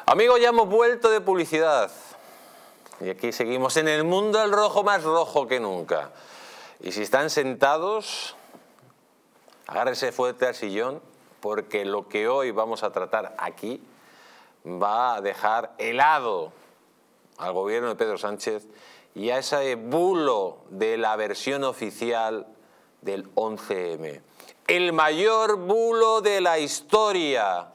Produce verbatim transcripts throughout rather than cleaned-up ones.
Amigos, ya hemos vuelto de publicidad y aquí seguimos en el mundo del rojo, más rojo que nunca. Y si están sentados, agárrense fuerte al sillón, porque lo que hoy vamos a tratar aquí va a dejar helado al gobierno de Pedro Sánchez y a ese bulo de la versión oficial del once eme. El mayor bulo de la historia.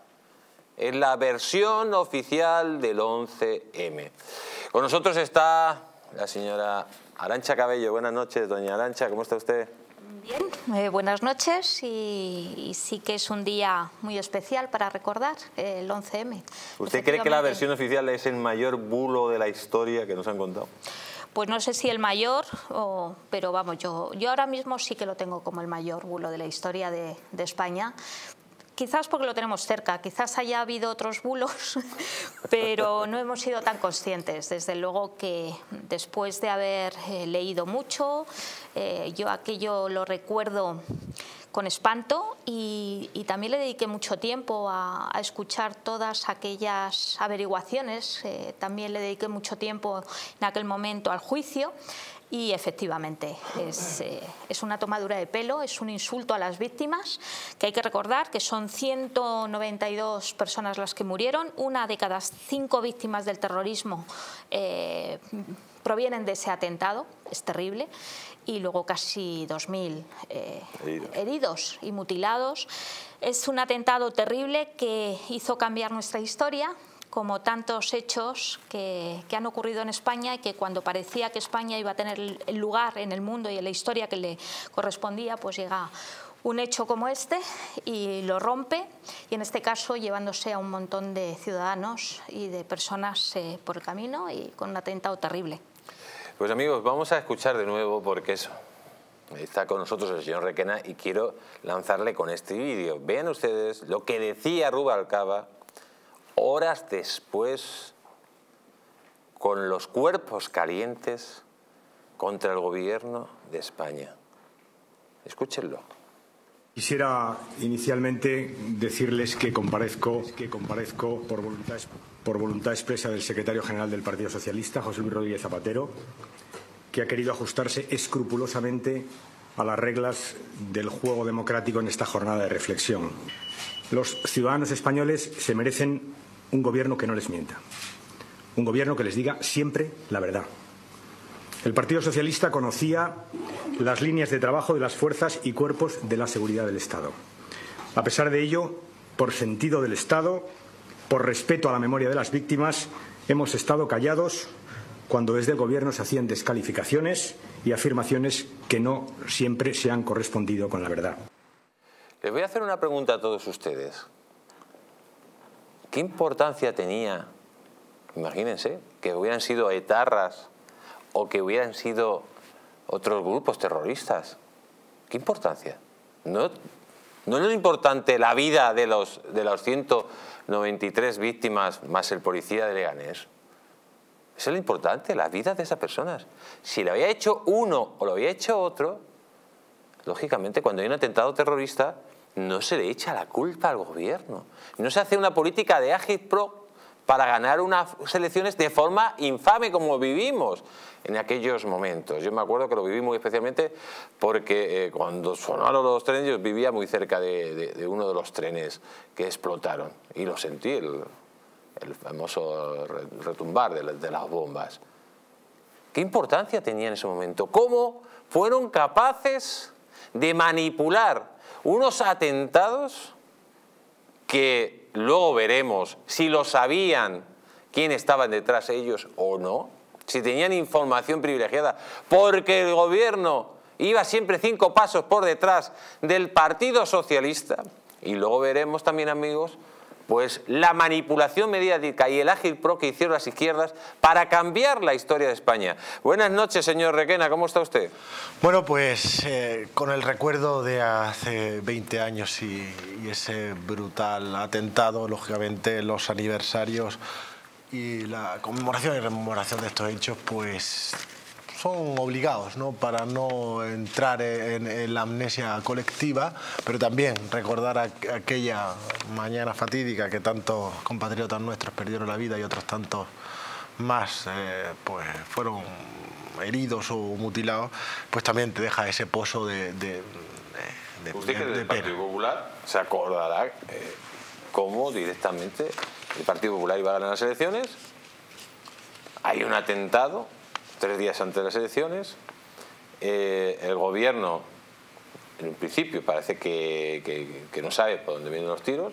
Es la versión oficial del once eme. Con nosotros está la señora Arantxa Cabello. Buenas noches, doña Arantxa, ¿cómo está usted? Bien, eh, buenas noches y, y sí que es un día muy especial para recordar el once eme. ¿Usted cree que la versión oficial es el mayor bulo de la historia que nos han contado? Pues no sé si el mayor, o, pero vamos, yo, yo ahora mismo sí que lo tengo como el mayor bulo de la historia de, de España. Quizás porque lo tenemos cerca, quizás haya habido otros bulos, pero no hemos sido tan conscientes. Desde luego que después de haber eh, leído mucho, eh, yo aquello lo recuerdo con espanto y, y también le dediqué mucho tiempo a, a escuchar todas aquellas averiguaciones, eh, también le dediqué mucho tiempo en aquel momento al juicio. Y efectivamente, es, eh, es una tomadura de pelo, es un insulto a las víctimas, que hay que recordar que son ciento noventa y dos personas las que murieron, una de cada cinco víctimas del terrorismo eh, provienen de ese atentado, es terrible, y luego casi dos mil eh, heridos. heridos y mutilados. Es un atentado terrible que hizo cambiar nuestra historia, como tantos hechos que, que han ocurrido en España y que cuando parecía que España iba a tener el lugar en el mundo y en la historia que le correspondía, pues llega un hecho como este y lo rompe, y en este caso llevándose a un montón de ciudadanos y de personas eh, por el camino y con un atentado terrible. Pues amigos, vamos a escuchar de nuevo porque eso. Está con nosotros el señor Requena y quiero lanzarle con este vídeo. Vean ustedes lo que decía Rubalcaba horas después, con los cuerpos calientes contra el gobierno de España. Escúchenlo. Quisiera inicialmente decirles que comparezco, que comparezco por, voluntad, por voluntad expresa del secretario general del Partido Socialista, José Luis Rodríguez Zapatero, que ha querido ajustarse escrupulosamente a las reglas del juego democrático en esta jornada de reflexión. Los ciudadanos españoles se merecen un gobierno que no les mienta, un gobierno que les diga siempre la verdad. El Partido Socialista conocía las líneas de trabajo de las fuerzas y cuerpos de la seguridad del Estado. A pesar de ello, por sentido del Estado, por respeto a la memoria de las víctimas, hemos estado callados cuando desde el Gobierno se hacían descalificaciones y afirmaciones que no siempre se han correspondido con la verdad. Les voy a hacer una pregunta a todos ustedes. ¿Qué importancia tenía, imagínense, que hubieran sido etarras o que hubieran sido otros grupos terroristas? ¿Qué importancia? ¿No, no es lo importante la vida de los, de los ciento noventa y tres víctimas más el policía de Leganés? Eso es lo importante, la vida de esas personas. Si lo había hecho uno o lo había hecho otro, lógicamente cuando hay un atentado terrorista no se le echa la culpa al gobierno. No se hace una política de agitprop para ganar unas elecciones de forma infame como vivimos en aquellos momentos. Yo me acuerdo que lo viví muy especialmente porque eh, cuando sonaron los trenes yo vivía muy cerca de, de, de uno de los trenes que explotaron y lo sentí, el, el famoso retumbar de, de las bombas. ¿Qué importancia tenía en ese momento? ¿Cómo fueron capaces de manipular unos atentados que luego veremos si lo sabían quién estaban detrás de ellos o no, si tenían información privilegiada, porque el gobierno iba siempre cinco pasos por detrás del Partido Socialista? Y luego veremos también, amigos, pues la manipulación mediática y el agitprop que hicieron las izquierdas para cambiar la historia de España. Buenas noches, señor Requena, ¿cómo está usted? Bueno, pues eh, con el recuerdo de hace veinte años y, y ese brutal atentado, lógicamente los aniversarios y la conmemoración y rememoración de estos hechos, pues son obligados, ¿no?, para no entrar en, en la amnesia colectiva, pero también recordar a, a aquella mañana fatídica que tantos compatriotas nuestros perdieron la vida y otros tantos más eh, pues fueron heridos o mutilados, pues también te deja ese pozo de, de, de, Usted de, que de del pena. Partido Popular se acordará eh, cómo directamente el Partido Popular iba a ganar las elecciones. Hay un atentado tres días antes de las elecciones. Eh, el gobierno, en un principio, parece que, que, que no sabe por dónde vienen los tiros.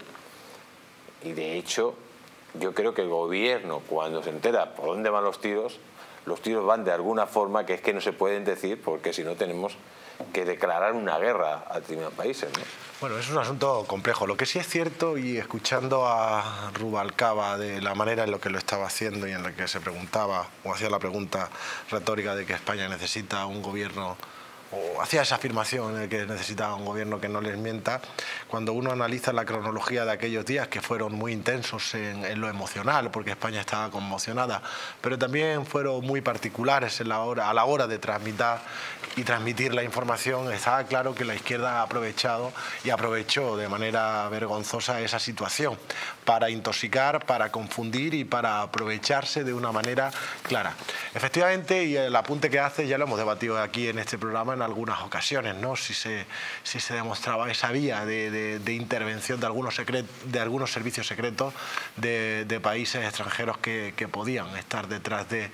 Y de hecho, yo creo que el gobierno, cuando se entera por dónde van los tiros, los tiros van de alguna forma que es que no se pueden decir, porque si no tenemos que declarar una guerra a determinados países, ¿no? Bueno, es un asunto complejo. Lo que sí es cierto, y escuchando a Rubalcaba de la manera en la que lo estaba haciendo y en la que se preguntaba, o hacía la pregunta retórica de que España necesita un gobierno, o hacía esa afirmación de que necesitaba un gobierno que no les mienta, cuando uno analiza la cronología de aquellos días que fueron muy intensos en, en lo emocional, porque España estaba conmocionada, pero también fueron muy particulares en la hora, a la hora de transmitir y transmitir la información, estaba claro que la izquierda ha aprovechado y aprovechó de manera vergonzosa esa situación para intoxicar, para confundir y para aprovecharse de una manera clara. Efectivamente, y el apunte que hace ya lo hemos debatido aquí en este programa en algunas ocasiones, ¿no?, si se, si se demostraba esa vía de, de, de intervención de algunos, secret, de algunos servicios secretos de, de países extranjeros que, que podían estar detrás de,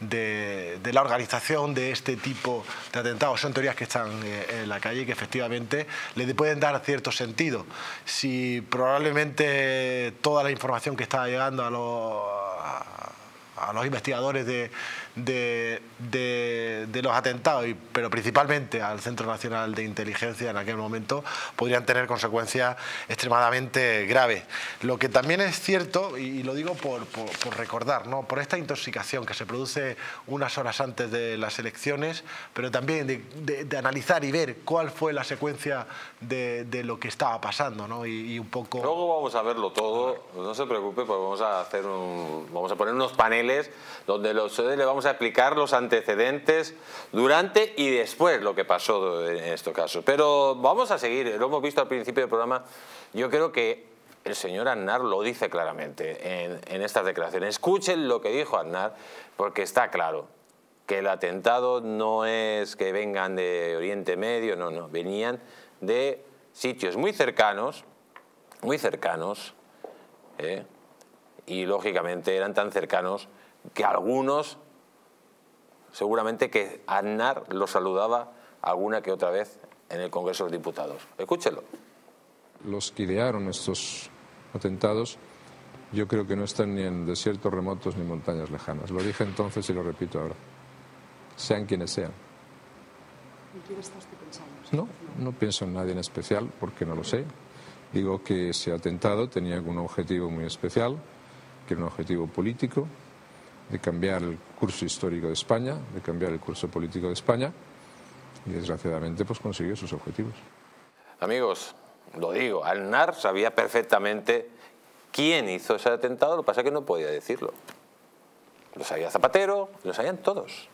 de, de la organización de este tipo de atentados. Son teorías que están eh, en la calle y que efectivamente le pueden dar cierto sentido. Si probablemente toda la información que estaba llegando a los, a, a los investigadores de, de, de, de los atentados, y, pero principalmente al Centro Nacional de Inteligencia en aquel momento, podrían tener consecuencias extremadamente graves. Lo que también es cierto, y, y lo digo por, por, por recordar, ¿no?, por esta intoxicación que se produce unas horas antes de las elecciones, pero también de, de, de analizar y ver cuál fue la secuencia de, de lo que estaba pasando, ¿no?, y, y un poco... Luego vamos a verlo todo, no se preocupe, porque vamos a hacer un, vamos a poner unos paneles donde los, le vamos a explicar los antecedentes durante y después lo que pasó en estos casos. Pero vamos a seguir, lo hemos visto al principio del programa. Yo creo que el señor Aznar lo dice claramente en, en estas declaraciones. Escuchen lo que dijo Aznar, porque está claro que el atentado no es que vengan de Oriente Medio, no, no, venían de sitios muy cercanos, muy cercanos, ¿eh? Y lógicamente eran tan cercanos que algunos, seguramente que Aznar los saludaba alguna que otra vez en el Congreso de los Diputados. Escúchelo. Los que idearon estos atentados, yo creo que no están ni en desiertos remotos ni montañas lejanas. Lo dije entonces y lo repito ahora. Sean quienes sean. ¿En quién está usted pensando? No, no pienso en nadie en especial porque no lo sé. Digo que ese atentado tenía un objetivo muy especial, que era un objetivo político, de cambiar el curso histórico de España, de cambiar el curso político de España, y desgraciadamente pues consiguió sus objetivos. Amigos, lo digo, Aznar sabía perfectamente quién hizo ese atentado, lo que pasa es que no podía decirlo. Lo sabía Zapatero, lo sabían todos.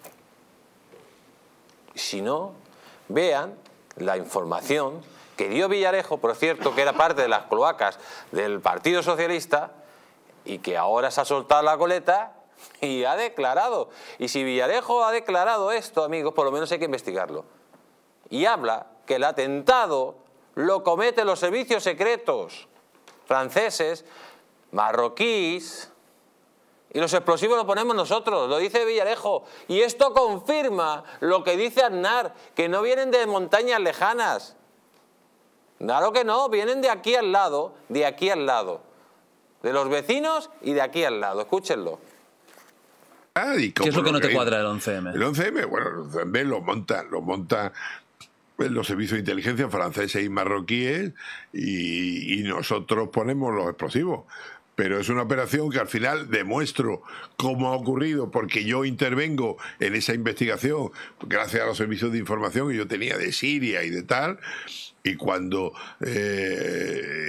Si no, vean la información que dio Villarejo, por cierto, que era parte de las cloacas del Partido Socialista y que ahora se ha soltado la coleta y ha declarado. Y si Villarejo ha declarado esto, amigos, por lo menos hay que investigarlo. Y habla que el atentado lo cometen los servicios secretos franceses, marroquíes, y los explosivos los ponemos nosotros, lo dice Villarejo. Y esto confirma lo que dice Aznar, que no vienen de montañas lejanas. Claro que no, vienen de aquí al lado, de aquí al lado. De los vecinos y de aquí al lado. Escúchenlo. Ah, ¿y ¿Qué es lo que no te creen? cuadra del once eme? El once eme, bueno, el once eme lo monta, lo monta los servicios de inteligencia franceses y marroquíes y, y nosotros ponemos los explosivos. Pero es una operación que al final demuestro cómo ha ocurrido, porque yo intervengo en esa investigación gracias a los servicios de información que yo tenía de Siria y de tal, y cuando eh, tengo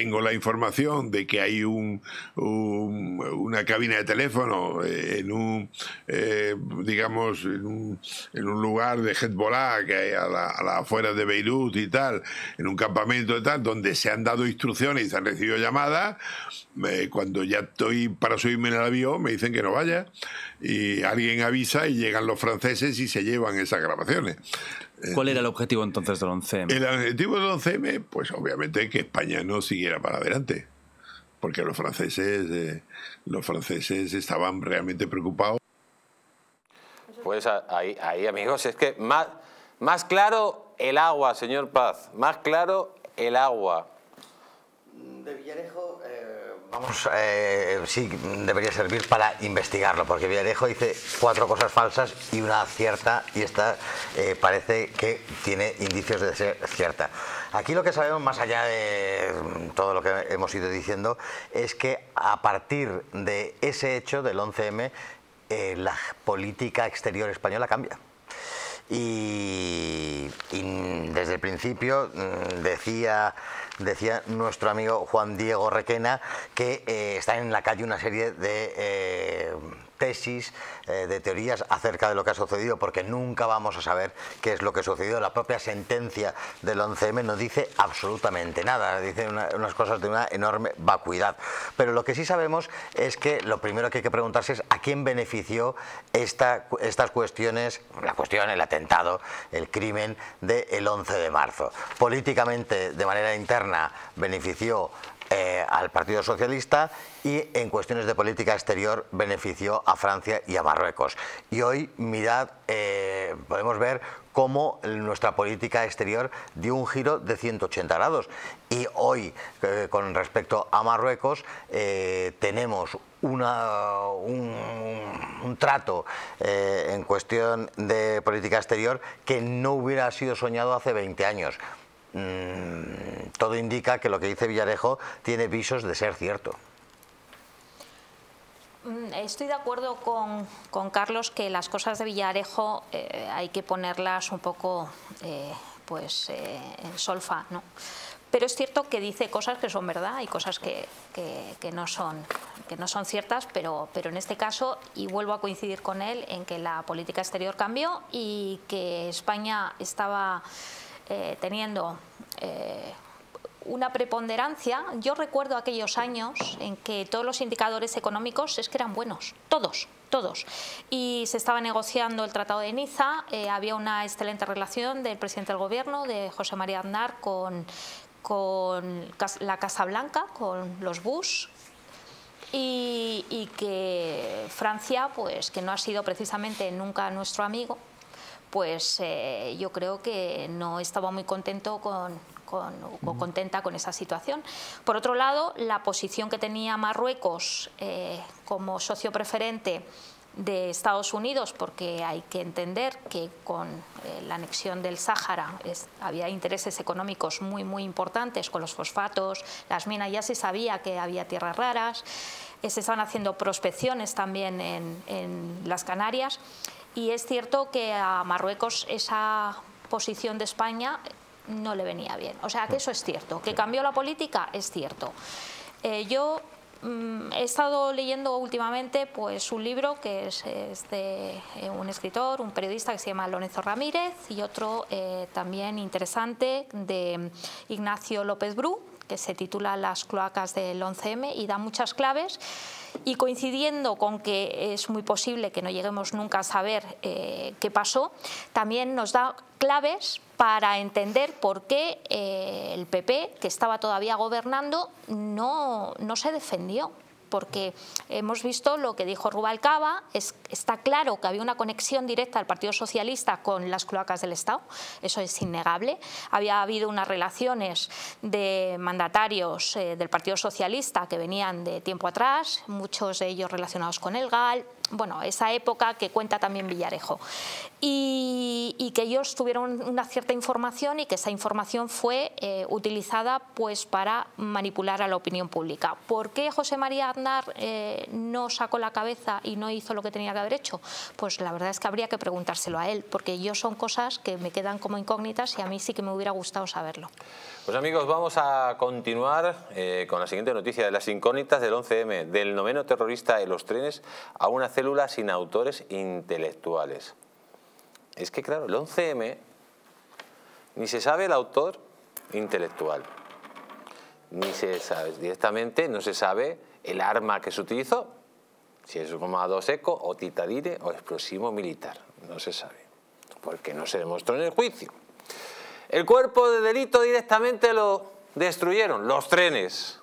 tengo la información de que hay un, un, una cabina de teléfono en un, eh, digamos, en un, en un lugar de Hezbollah que hay a la, a la afuera de Beirut y tal, en un campamento y tal, donde se han dado instrucciones y se han recibido llamadas, eh, cuando ya estoy para subirme en el avión me dicen que no vaya y alguien avisa y llegan los franceses y se llevan esas grabaciones. ¿Cuál era el objetivo entonces del once eme? El objetivo del once eme, pues obviamente que España no siguiera para adelante, porque los franceses, eh, los franceses estaban realmente preocupados. Pues ahí, ahí amigos, es que más, más claro el agua, señor Paz, más claro el agua. De Villarejo, eh, vamos, eh, sí, debería servir para investigarlo, porque Villarejo dice cuatro cosas falsas y una cierta, y esta eh, parece que tiene indicios de ser cierta. Aquí lo que sabemos, más allá de todo lo que hemos ido diciendo, es que a partir de ese hecho del once eme, eh, la política exterior española cambia. Y, y desde el principio decía, decía nuestro amigo Juan Diego Requena que eh, está en la calle una serie de eh, tesis, eh, de teorías acerca de lo que ha sucedido, porque nunca vamos a saber qué es lo que ha sucedido. La propia sentencia del once eme no dice absolutamente nada, dice una, unas cosas de una enorme vacuidad. Pero lo que sí sabemos es que lo primero que hay que preguntarse es a quién benefició esta, estas cuestiones, la cuestión, el atentado, el crimen del once de marzo. Políticamente, de manera interna, benefició Eh, al Partido Socialista, y en cuestiones de política exterior benefició a Francia y a Marruecos. Y hoy, mirad, eh, podemos ver cómo nuestra política exterior dio un giro de ciento ochenta grados. Y hoy, eh, con respecto a Marruecos, eh, tenemos una, un, un trato eh, en cuestión de política exterior que no hubiera sido soñado hace veinte años. Mm, todo indica que lo que dice Villarejo tiene visos de ser cierto. Estoy de acuerdo con, con Carlos que las cosas de Villarejo eh, hay que ponerlas un poco eh, pues, eh, en solfa, ¿no? Pero es cierto que dice cosas que son verdad y cosas que, que, que, no, son, que no son ciertas, pero, pero en este caso, y vuelvo a coincidir con él, en que la política exterior cambió y que España estaba Eh, teniendo eh, una preponderancia. Yo recuerdo aquellos años en que todos los indicadores económicos es que eran buenos, todos, todos. Y se estaba negociando el Tratado de Niza, eh, había una excelente relación del presidente del gobierno, de José María Aznar, con, con la Casa Blanca, con los Bush. Y, y que Francia, pues que no ha sido precisamente nunca nuestro amigo, pues eh, yo creo que no estaba muy contento con, con, o contenta con esa situación. Por otro lado, la posición que tenía Marruecos eh, como socio preferente de Estados Unidos, porque hay que entender que con eh, la anexión del Sáhara es, había intereses económicos muy, muy importantes con los fosfatos, las minas, ya se sabía que había tierras raras, eh, se estaban haciendo prospecciones también en, en las Canarias. Y es cierto que a Marruecos esa posición de España no le venía bien. O sea, que eso es cierto. Que cambió la política, es cierto. Eh, yo mmm, he estado leyendo últimamente pues, un libro que es, es de eh, un escritor, un periodista que se llama Lorenzo Ramírez, y otro eh, también interesante de Ignacio López Bru, que se titula Las cloacas del once eme, y da muchas claves. Y coincidiendo con que es muy posible que no lleguemos nunca a saber eh, qué pasó, también nos da claves para entender por qué eh, el P P, que estaba todavía gobernando, no, no se defendió. Porque hemos visto lo que dijo Rubalcaba, es, está claro que había una conexión directa del Partido Socialista con las cloacas del Estado, eso es innegable. Había habido unas relaciones de mandatarios eh, del Partido Socialista que venían de tiempo atrás, muchos de ellos relacionados con el GAL, bueno, esa época que cuenta también Villarejo. Y, y que ellos tuvieron una cierta información y que esa información fue eh, utilizada pues, para manipular a la opinión pública. ¿Por qué José María Aznar eh, no sacó la cabeza y no hizo lo que tenía que haber hecho? Pues la verdad es que habría que preguntárselo a él, porque yo son cosas que me quedan como incógnitas y a mí sí que me hubiera gustado saberlo. Pues amigos, vamos a continuar eh, con la siguiente noticia de las incógnitas del once eme, del noveno terrorista en los trenes a una célula sin autores intelectuales. Es que claro, el once eme ni se sabe el autor intelectual, ni se sabe directamente, no se sabe el arma que se utilizó, si es goma dos eco o titadine o explosivo militar, no se sabe, porque no se demostró en el juicio. El cuerpo de delito directamente lo destruyeron, los trenes.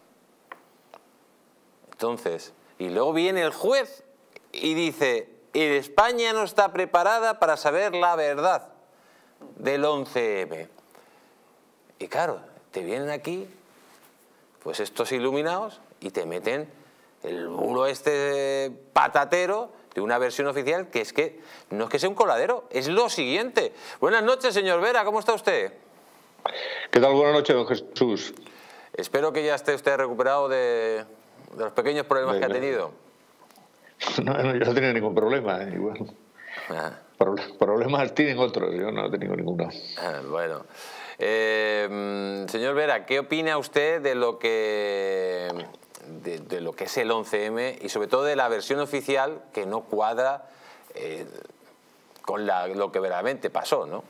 Entonces, y luego viene el juez y dice, España no está preparada para saber la verdad del once eme. Y claro, te vienen aquí, pues estos iluminados, y te meten el bulo este patatero de una versión oficial que es que no es que sea un coladero, es lo siguiente. Buenas noches, señor Vera, ¿cómo está usted? ¿Qué tal? Buenas noches, don Jesús. Espero que ya esté usted recuperado de, de los pequeños problemas Venga. que ha tenido. No, no, yo no he tenido ningún problema. Eh, bueno. ah. Pro, problemas tienen otros, yo no he tenido ninguno. Ah, bueno. Eh, señor Vera, ¿qué opina usted de lo que... De, de lo que es el once eme y sobre todo de la versión oficial que no cuadra eh, con la, lo que verdaderamente pasó, ¿no?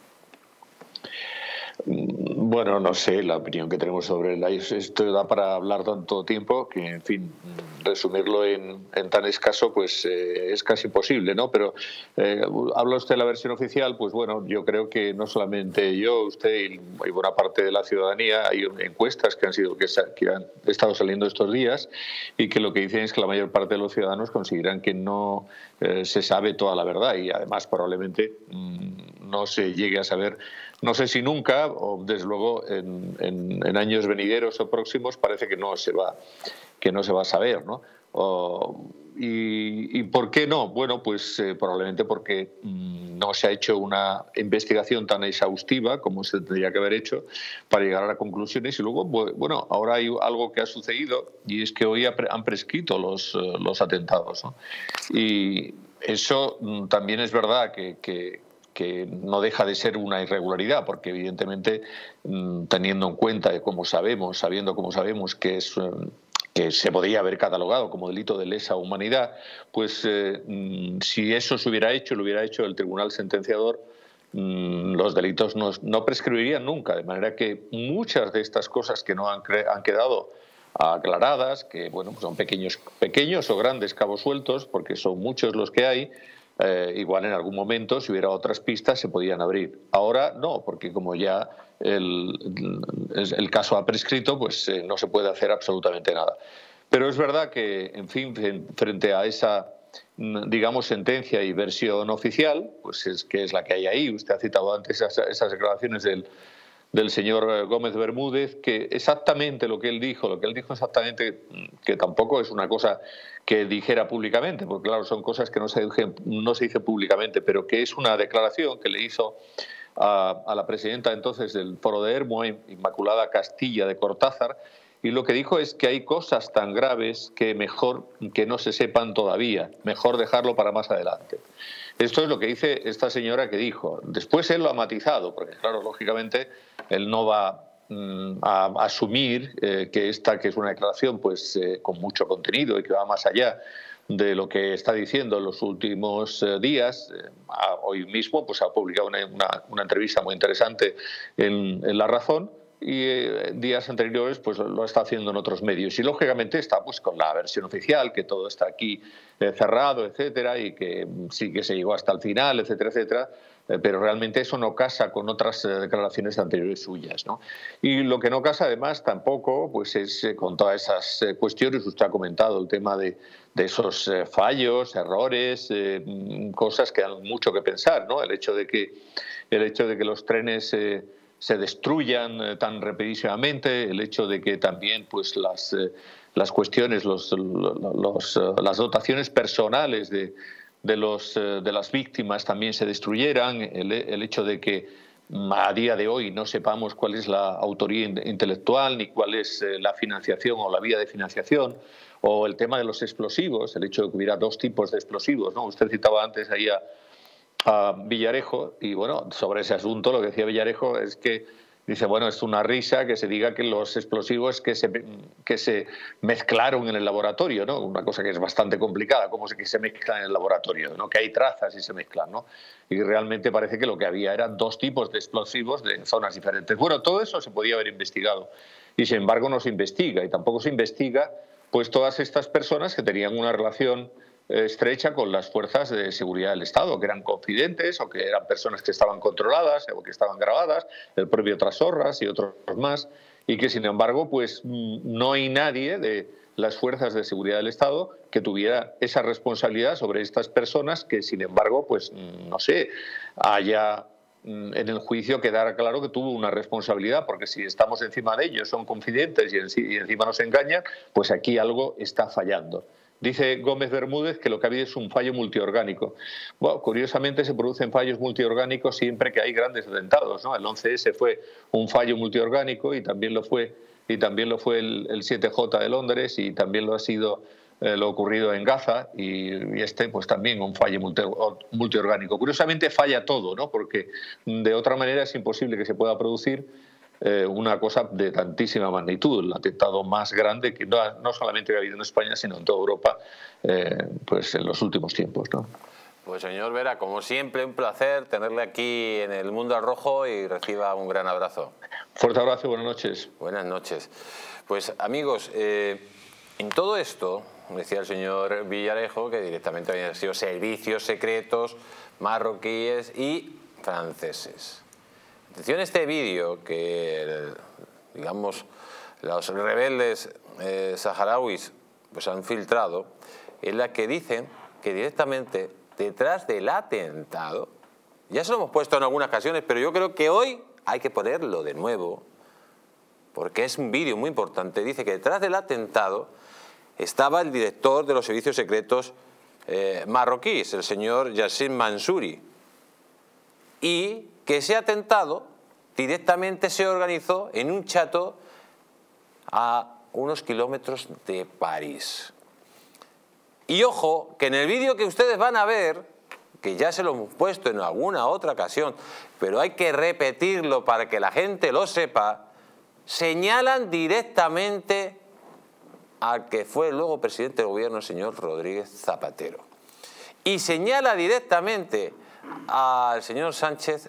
Bueno, no sé, la opinión que tenemos sobre la, esto da para hablar tanto tiempo que, en fin, resumirlo en, en tan escaso, pues eh, es casi imposible, ¿no? Pero eh, habla usted de la versión oficial, pues bueno, yo creo que no solamente yo, usted y, y buena parte de la ciudadanía, hay encuestas que han sido que, que han estado saliendo estos días y que lo que dicen es que la mayor parte de los ciudadanos consideran que no eh, se sabe toda la verdad y además probablemente mmm, no se llegue a saber. No sé si nunca, o desde luego en, en, en años venideros o próximos parece que no se va, que no se va a saber, ¿no? O, y, ¿Y por qué no? Bueno, pues eh, probablemente porque mmm, no se ha hecho una investigación tan exhaustiva como se tendría que haber hecho para llegar a conclusiones. Y luego, bueno, ahora hay algo que ha sucedido y es que hoy han prescrito los, los atentados, ¿no? Y eso mmm, también es verdad que... que que no deja de ser una irregularidad, porque evidentemente teniendo en cuenta, como sabemos, sabiendo como sabemos que es que se podría haber catalogado como delito de lesa humanidad, pues eh, si eso se hubiera hecho, lo hubiera hecho el tribunal sentenciador, los delitos no, no prescribirían nunca, de manera que muchas de estas cosas que no han, han quedado aclaradas, que bueno, pues son pequeños, pequeños o grandes cabos sueltos, porque son muchos los que hay, Eh, igual en algún momento, si hubiera otras pistas, se podían abrir. Ahora no, porque como ya el, el, el caso ha prescrito, pues eh, no se puede hacer absolutamente nada. Pero es verdad que, en fin, frente a esa, digamos, sentencia y versión oficial, pues es que es la que hay ahí. Usted ha citado antes esas, esas declaraciones del, del señor Gómez Bermúdez, que exactamente lo que él dijo, lo que él dijo exactamente, que tampoco es una cosa que dijera públicamente, porque claro, son cosas que no se, no se dice públicamente, pero que es una declaración que le hizo a, a la presidenta entonces del Foro de Hermo, Inmaculada Castilla de Cortázar, y lo que dijo es que hay cosas tan graves que mejor que no se sepan todavía, mejor dejarlo para más adelante. Esto es lo que dice esta señora que dijo. Después él lo ha matizado, porque claro, lógicamente él no va a asumir eh, que esta, que es una declaración pues eh, con mucho contenido y que va más allá de lo que está diciendo en los últimos eh, días. Eh, a, hoy mismo pues ha publicado una, una, una entrevista muy interesante en, en La Razón y eh, días anteriores pues lo está haciendo en otros medios y lógicamente está pues con la versión oficial, que todo está aquí eh, cerrado, etcétera, y que sí que se llegó hasta el final, etcétera, etcétera. Pero realmente eso no casa con otras declaraciones anteriores suyas, ¿no? Y lo que no casa además tampoco pues es con todas esas cuestiones. Usted ha comentado el tema de, de esos fallos, errores, eh, cosas que dan mucho que pensar, ¿no? El hecho de que, el hecho de que los trenes eh, se destruyan tan rapidísimamente, el hecho de que también pues las, eh, las cuestiones, los, los, las dotaciones personales de De, los, de las víctimas también se destruyeran, el, el hecho de que a día de hoy no sepamos cuál es la autoría intelectual ni cuál es la financiación o la vía de financiación, o el tema de los explosivos, el hecho de que hubiera dos tipos de explosivos, ¿no? Usted citaba antes ahí a, a Villarejo y bueno, sobre ese asunto lo que decía Villarejo es que Dice, bueno, es una risa que se diga que los explosivos que se, que se mezclaron en el laboratorio, ¿no? Una cosa que es bastante complicada, cómo es que se mezclan en el laboratorio, ¿no? Que hay trazas y se mezclan, ¿no? Y realmente parece que lo que había eran dos tipos de explosivos de zonas diferentes. Bueno, todo eso se podía haber investigado y sin embargo no se investiga y tampoco se investiga pues todas estas personas que tenían una relación estrecha con las fuerzas de seguridad del Estado, que eran confidentes o que eran personas que estaban controladas o que estaban grabadas, el propio Trasorras y otros más, y que sin embargo pues no hay nadie de las fuerzas de seguridad del Estado que tuviera esa responsabilidad sobre estas personas que sin embargo pues no sé, haya en el juicio quedara claro que tuvo una responsabilidad, porque si estamos encima de ellos, son confidentes y encima nos engañan, pues aquí algo está fallando. Dice Gómez Bermúdez que lo que ha habido es un fallo multiorgánico. Bueno, curiosamente se producen fallos multiorgánicos siempre que hay grandes atentados, ¿no? El once ese fue un fallo multiorgánico y también lo fue, y también lo fue el, el siete J de Londres y también lo ha sido eh, lo ocurrido en Gaza y, y este pues también un fallo multi, multiorgánico. Curiosamente falla todo, ¿no? Porque de otra manera es imposible que se pueda producir Eh, una cosa de tantísima magnitud, el atentado más grande que no, no solamente ha habido en España, sino en toda Europa, eh, pues en los últimos tiempos, ¿no? Pues señor Vera, como siempre, un placer tenerle aquí en el Mundo al Rojo y reciba un gran abrazo. Fuerte abrazo y buenas noches. Buenas noches. Pues amigos, eh, en todo esto, decía el señor Villarejo, que directamente habían sido servicios secretos marroquíes y franceses. Atención a este vídeo que, digamos, los rebeldes eh, saharauis pues han filtrado, en la que dicen que directamente detrás del atentado, ya se lo hemos puesto en algunas ocasiones, pero yo creo que hoy hay que ponerlo de nuevo, porque es un vídeo muy importante. Dice que detrás del atentado estaba el director de los servicios secretos eh, marroquíes, el señor Yassin Mansouri, y que ese atentado directamente se organizó en un chateau a unos kilómetros de París. Y ojo, que en el vídeo que ustedes van a ver, que ya se lo hemos puesto en alguna otra ocasión, pero hay que repetirlo para que la gente lo sepa, señalan directamente al que fue luego presidente del gobierno, el señor Rodríguez Zapatero. Y señala directamente al señor Sánchez,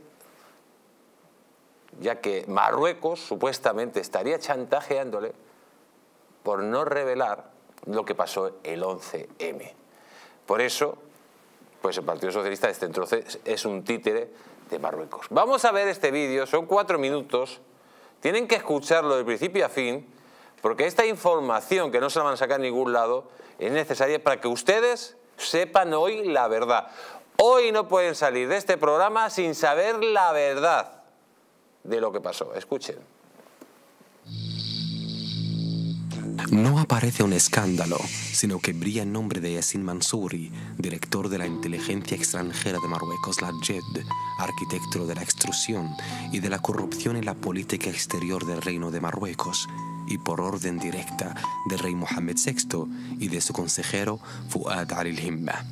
ya que Marruecos supuestamente estaría chantajeándole por no revelar lo que pasó el once eme. Por eso, pues el Partido Socialista de este entonces es un títere de Marruecos. Vamos a ver este vídeo, son cuatro minutos, tienen que escucharlo de principio a fin, porque esta información que no se la van a sacar a ningún lado es necesaria para que ustedes sepan hoy la verdad. Hoy no pueden salir de este programa sin saber la verdad de lo que pasó. Escuchen. No aparece un escándalo, sino que brilla el nombre de Yassin Mansouri, director de la inteligencia extranjera de Marruecos, la J E D, arquitecto de la extrusión y de la corrupción en la política exterior del Reino de Marruecos, y por orden directa del rey Mohammed sexto y de su consejero Fouad al-Himma.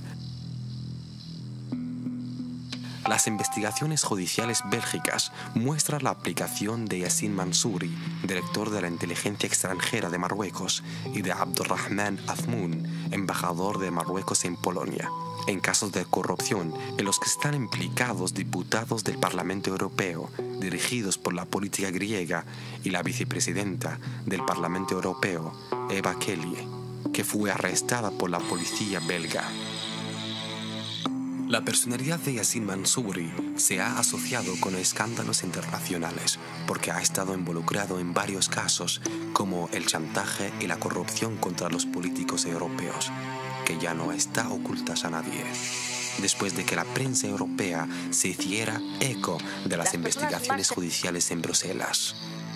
Las investigaciones judiciales bélgicas muestran la aplicación de Yassin Mansouri, director de la inteligencia extranjera de Marruecos, y de Abdurrahman Azmoun, embajador de Marruecos en Polonia, en casos de corrupción en los que están implicados diputados del Parlamento Europeo, dirigidos por la política griega, y la vicepresidenta del Parlamento Europeo, Eva Kelly, que fue arrestada por la policía belga. La personalidad de Yassin Mansouri se ha asociado con escándalos internacionales porque ha estado involucrado en varios casos como el chantaje y la corrupción contra los políticos europeos, que ya no está ocultas a nadie. Después de que la prensa europea se hiciera eco de las investigaciones judiciales en Bruselas.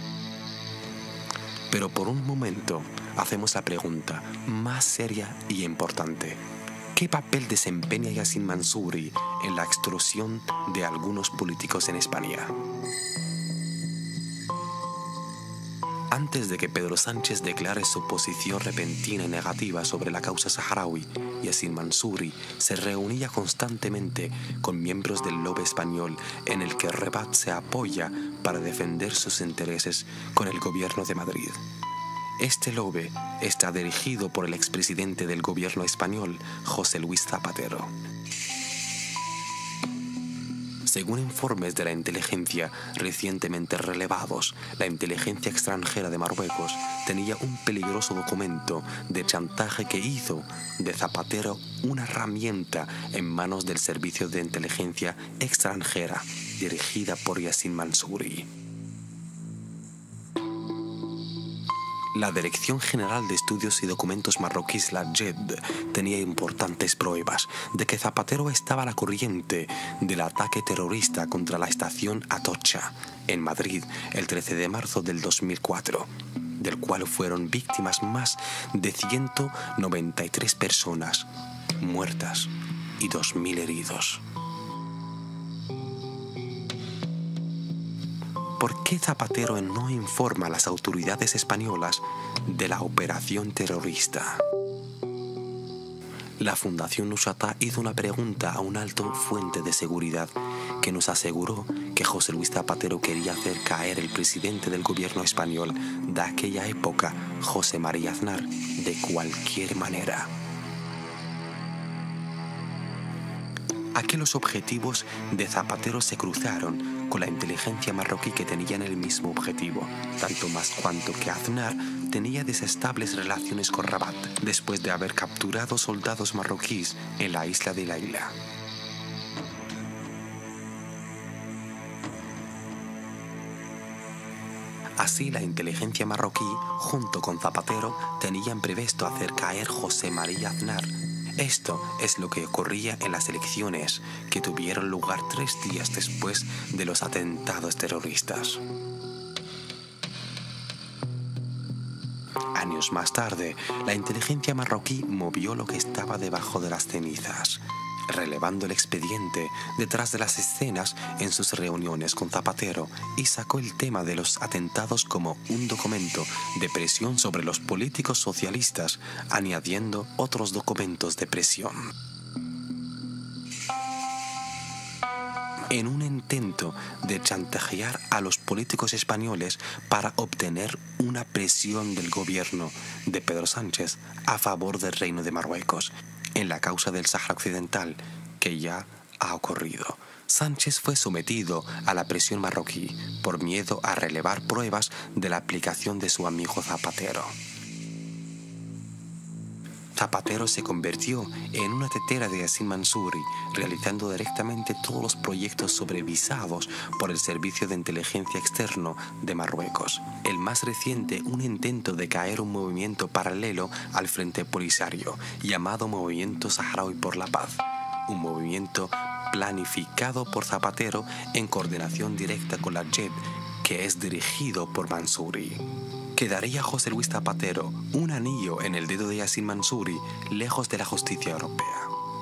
Pero por un momento hacemos la pregunta más seria y importante. ¿Qué papel desempeña Yassin Mansouri en la extorsión de algunos políticos en España? Antes Antes de que Pedro Sánchez declare su posición repentina y negativa sobre la causa saharaui, Yassin Mansouri se reunía constantemente con miembros del lobby español en el que Rebat se apoya para defender sus intereses con el gobierno de Madrid. Este lobby está dirigido por el expresidente del gobierno español, José Luis Zapatero. Según informes de la inteligencia recientemente relevados, la inteligencia extranjera de Marruecos tenía un peligroso documento de chantaje que hizo de Zapatero una herramienta en manos del Servicio de Inteligencia Extranjera dirigida por Yassin Mansouri. La Dirección General de Estudios y Documentos Marroquíes, la J E D, tenía importantes pruebas de que Zapatero estaba a la corriente del ataque terrorista contra la estación Atocha, en Madrid, el trece de marzo del dos mil cuatro, del cual fueron víctimas más de ciento noventa y tres personas muertas y dos mil heridos. ¿Por qué Zapatero no informa a las autoridades españolas de la operación terrorista? La Fundación Nushatá hizo una pregunta a un alto fuente de seguridad que nos aseguró que José Luis Zapatero quería hacer caer el presidente del gobierno español de aquella época, José María Aznar, de cualquier manera. Aquí los objetivos de Zapatero se cruzaron con la inteligencia marroquí, que tenían el mismo objetivo, tanto más cuanto que Aznar tenía desestables relaciones con Rabat después de haber capturado soldados marroquíes en la isla de Laila. Así, la inteligencia marroquí, junto con Zapatero, tenían previsto hacer caer José María Aznar. Esto es lo que ocurría en las elecciones que tuvieron lugar tres días después de los atentados terroristas. Años más tarde, la inteligencia marroquí movió lo que estaba debajo de las cenizas, relevando el expediente detrás de las escenas en sus reuniones con Zapatero, y sacó el tema de los atentados como un documento de presión sobre los políticos socialistas, añadiendo otros documentos de presión. En un intento de chantajear a los políticos españoles para obtener una presión del gobierno de Pedro Sánchez a favor del Reino de Marruecos en la causa del Sáhara Occidental, que ya ha ocurrido. Sánchez fue sometido a la presión marroquí por miedo a relevar pruebas de la aplicación de su amigo Zapatero. Zapatero se convirtió en una tetera de Yassin Mansouri, realizando directamente todos los proyectos sobrevisados por el Servicio de Inteligencia Externo de Marruecos. El más reciente, un intento de caer un movimiento paralelo al Frente Polisario, llamado Movimiento Saharaui por la Paz, un movimiento planificado por Zapatero en coordinación directa con la J E D, que es dirigido por Mansouri. ¿Quedaría José Luis Zapatero un anillo en el dedo de Yassin Mansouri, lejos de la justicia europea?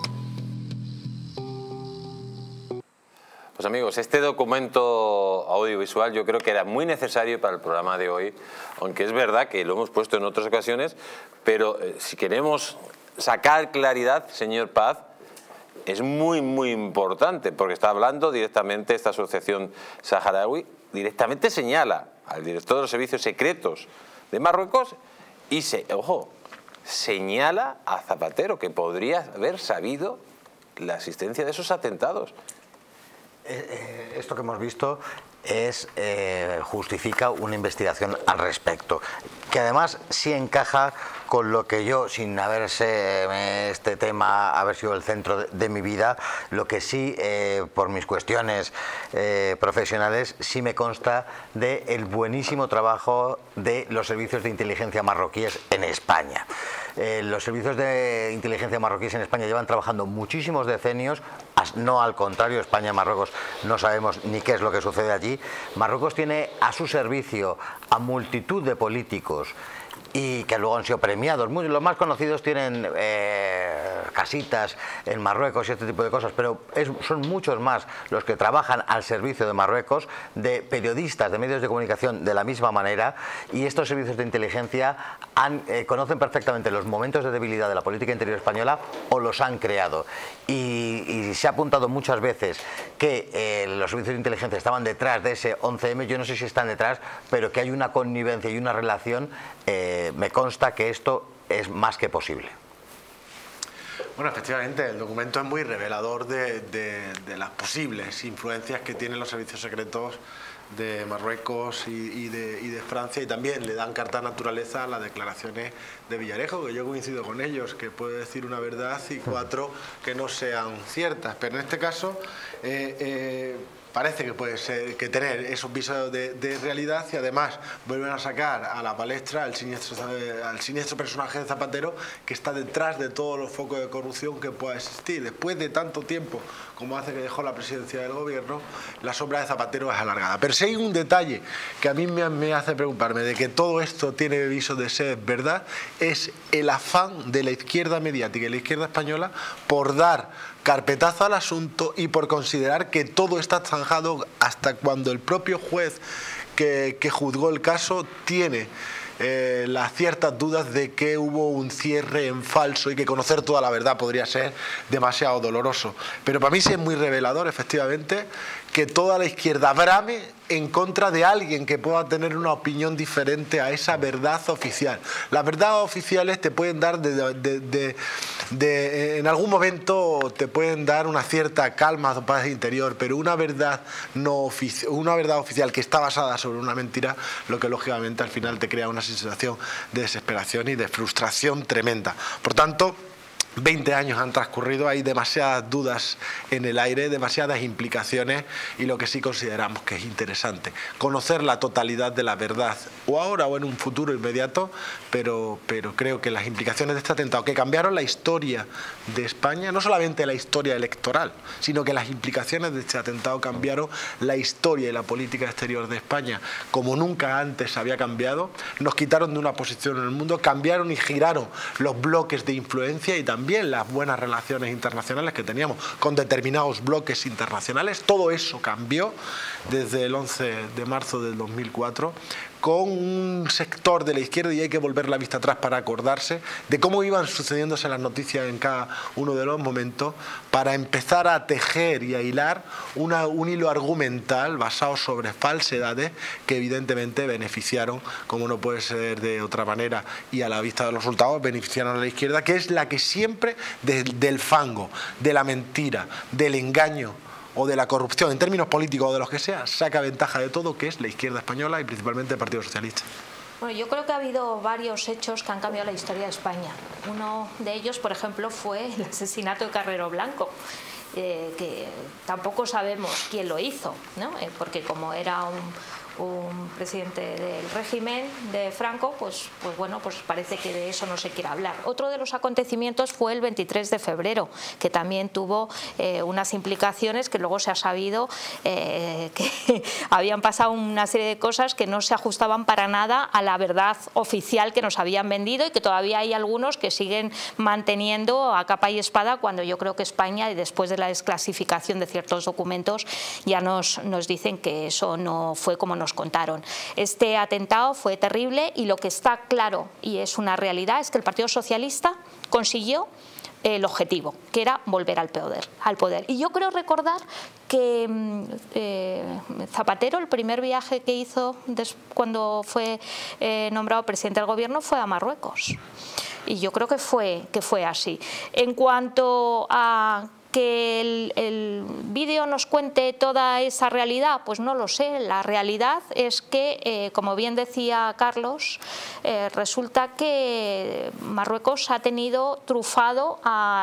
Pues amigos, este documento audiovisual yo creo que era muy necesario para el programa de hoy, aunque es verdad que lo hemos puesto en otras ocasiones, pero eh, si queremos sacar claridad, señor Paz, es muy, muy importante, porque está hablando directamente esta asociación saharaui, directamente señala al director de los servicios secretos de Marruecos y, se, ojo, señala a Zapatero, que podría haber sabido la existencia de esos atentados. Esto que hemos visto es eh, justifica una investigación al respecto, que además sí encaja con lo que yo, sin haberse este tema haber sido el centro de, de mi vida, lo que sí, eh, por mis cuestiones eh, profesionales, sí me consta del buenísimo trabajo de los servicios de inteligencia marroquíes en España. Eh, los servicios de inteligencia marroquíes en España llevan trabajando muchísimos decenios, no al contrario, España y Marruecos no sabemos ni qué es lo que sucede allí. Marruecos tiene a su servicio a multitud de políticos y que luego han sido premiados. Los más conocidos tienen eh, casitas en Marruecos y este tipo de cosas, pero es, son muchos más los que trabajan al servicio de Marruecos, de periodistas, de medios de comunicación de la misma manera, y estos servicios de inteligencia han, eh, conocen perfectamente los momentos de debilidad de la política interior española o los han creado. Y, y se ha apuntado muchas veces que eh, los servicios de inteligencia estaban detrás de ese once eme, yo no sé si están detrás, pero que hay una connivencia y una relación, eh, me consta que esto es más que posible. Bueno, efectivamente, el documento es muy revelador de, de, de las posibles influencias que tienen los servicios secretos de Marruecos y, y, de, y de Francia, y también le dan carta naturaleza a las declaraciones de Villarejo, que yo coincido con ellos, que puede decir una verdad y cuatro que no sean ciertas, pero en este caso eh, eh, parece que puede ser que tener esos visos de, de realidad, y además vuelven a sacar a la palestra al siniestro, al siniestro personaje de Zapatero, que está detrás de todos los focos de corrupción que pueda existir. Después de tanto tiempo como hace que dejó la presidencia del gobierno, la sombra de Zapatero es alargada. Pero si hay un detalle que a mí me, me hace preocuparme de que todo esto tiene viso de ser verdad, es el afán de la izquierda mediática y la izquierda española por dar carpetazo al asunto y por considerar que todo está zanjado, hasta cuando el propio juez que, que juzgó el caso tiene eh, las ciertas dudas de que hubo un cierre en falso y que conocer toda la verdad podría ser demasiado doloroso. Pero para mí sí es muy revelador, efectivamente, que toda la izquierda brame en contra de alguien que pueda tener una opinión diferente a esa verdad oficial. Las verdades oficiales te pueden dar, de, de, de, de, en algún momento te pueden dar una cierta calma o paz interior, pero una verdad, no ofici una verdad oficial que está basada sobre una mentira, lo que lógicamente al final te crea una sensación de desesperación y de frustración tremenda. Por tanto, veinte años han transcurrido, hay demasiadas dudas en el aire, demasiadas implicaciones, y lo que sí consideramos que es interesante, conocer la totalidad de la verdad, o ahora o en un futuro inmediato, pero, pero creo que las implicaciones de este atentado, que cambiaron la historia de España, no solamente la historia electoral, sino que las implicaciones de este atentado cambiaron la historia y la política exterior de España como nunca antes había cambiado, nos quitaron de una posición en el mundo, cambiaron y giraron los bloques de influencia y también También las buenas relaciones internacionales que teníamos con determinados bloques internacionales. Todo eso cambió desde el once de marzo del dos mil cuatro, con un sector de la izquierda, y hay que volver la vista atrás para acordarse de cómo iban sucediéndose las noticias en cada uno de los momentos, para empezar a tejer y a hilar una, un hilo argumental basado sobre falsedades que evidentemente beneficiaron, como no puede ser de otra manera, y a la vista de los resultados beneficiaron a la izquierda, que es la que siempre de, del fango, de la mentira, del engaño o de la corrupción, en términos políticos o de los que sea, saca ventaja de todo, que es la izquierda española y principalmente el Partido Socialista. Bueno, yo creo que ha habido varios hechos que han cambiado la historia de España. Uno de ellos, por ejemplo, fue el asesinato de Carrero Blanco, eh, que tampoco sabemos quién lo hizo, ¿no? Eh, porque como era un... un presidente del régimen de Franco, pues, pues bueno, pues parece que de eso no se quiere hablar. Otro de los acontecimientos fue el veintitrés de febrero, que también tuvo eh, unas implicaciones que luego se ha sabido eh, que habían pasado una serie de cosas que no se ajustaban para nada a la verdad oficial que nos habían vendido, y que todavía hay algunos que siguen manteniendo a capa y espada, cuando yo creo que España, y después de la desclasificación de ciertos documentos, ya nos, nos dicen que eso no fue como nos contaron. Este atentado fue terrible, y lo que está claro y es una realidad es que el Partido Socialista consiguió el objetivo, que era volver al poder. Al poder. Y yo creo recordar que eh, Zapatero, el primer viaje que hizo cuando fue eh, nombrado presidente del gobierno, fue a Marruecos. Y yo creo que fue, que fue así. En cuanto a que el, el vídeo nos cuente toda esa realidad, pues no lo sé. La realidad es que, eh, como bien decía Carlos, eh, resulta que Marruecos ha tenido trufado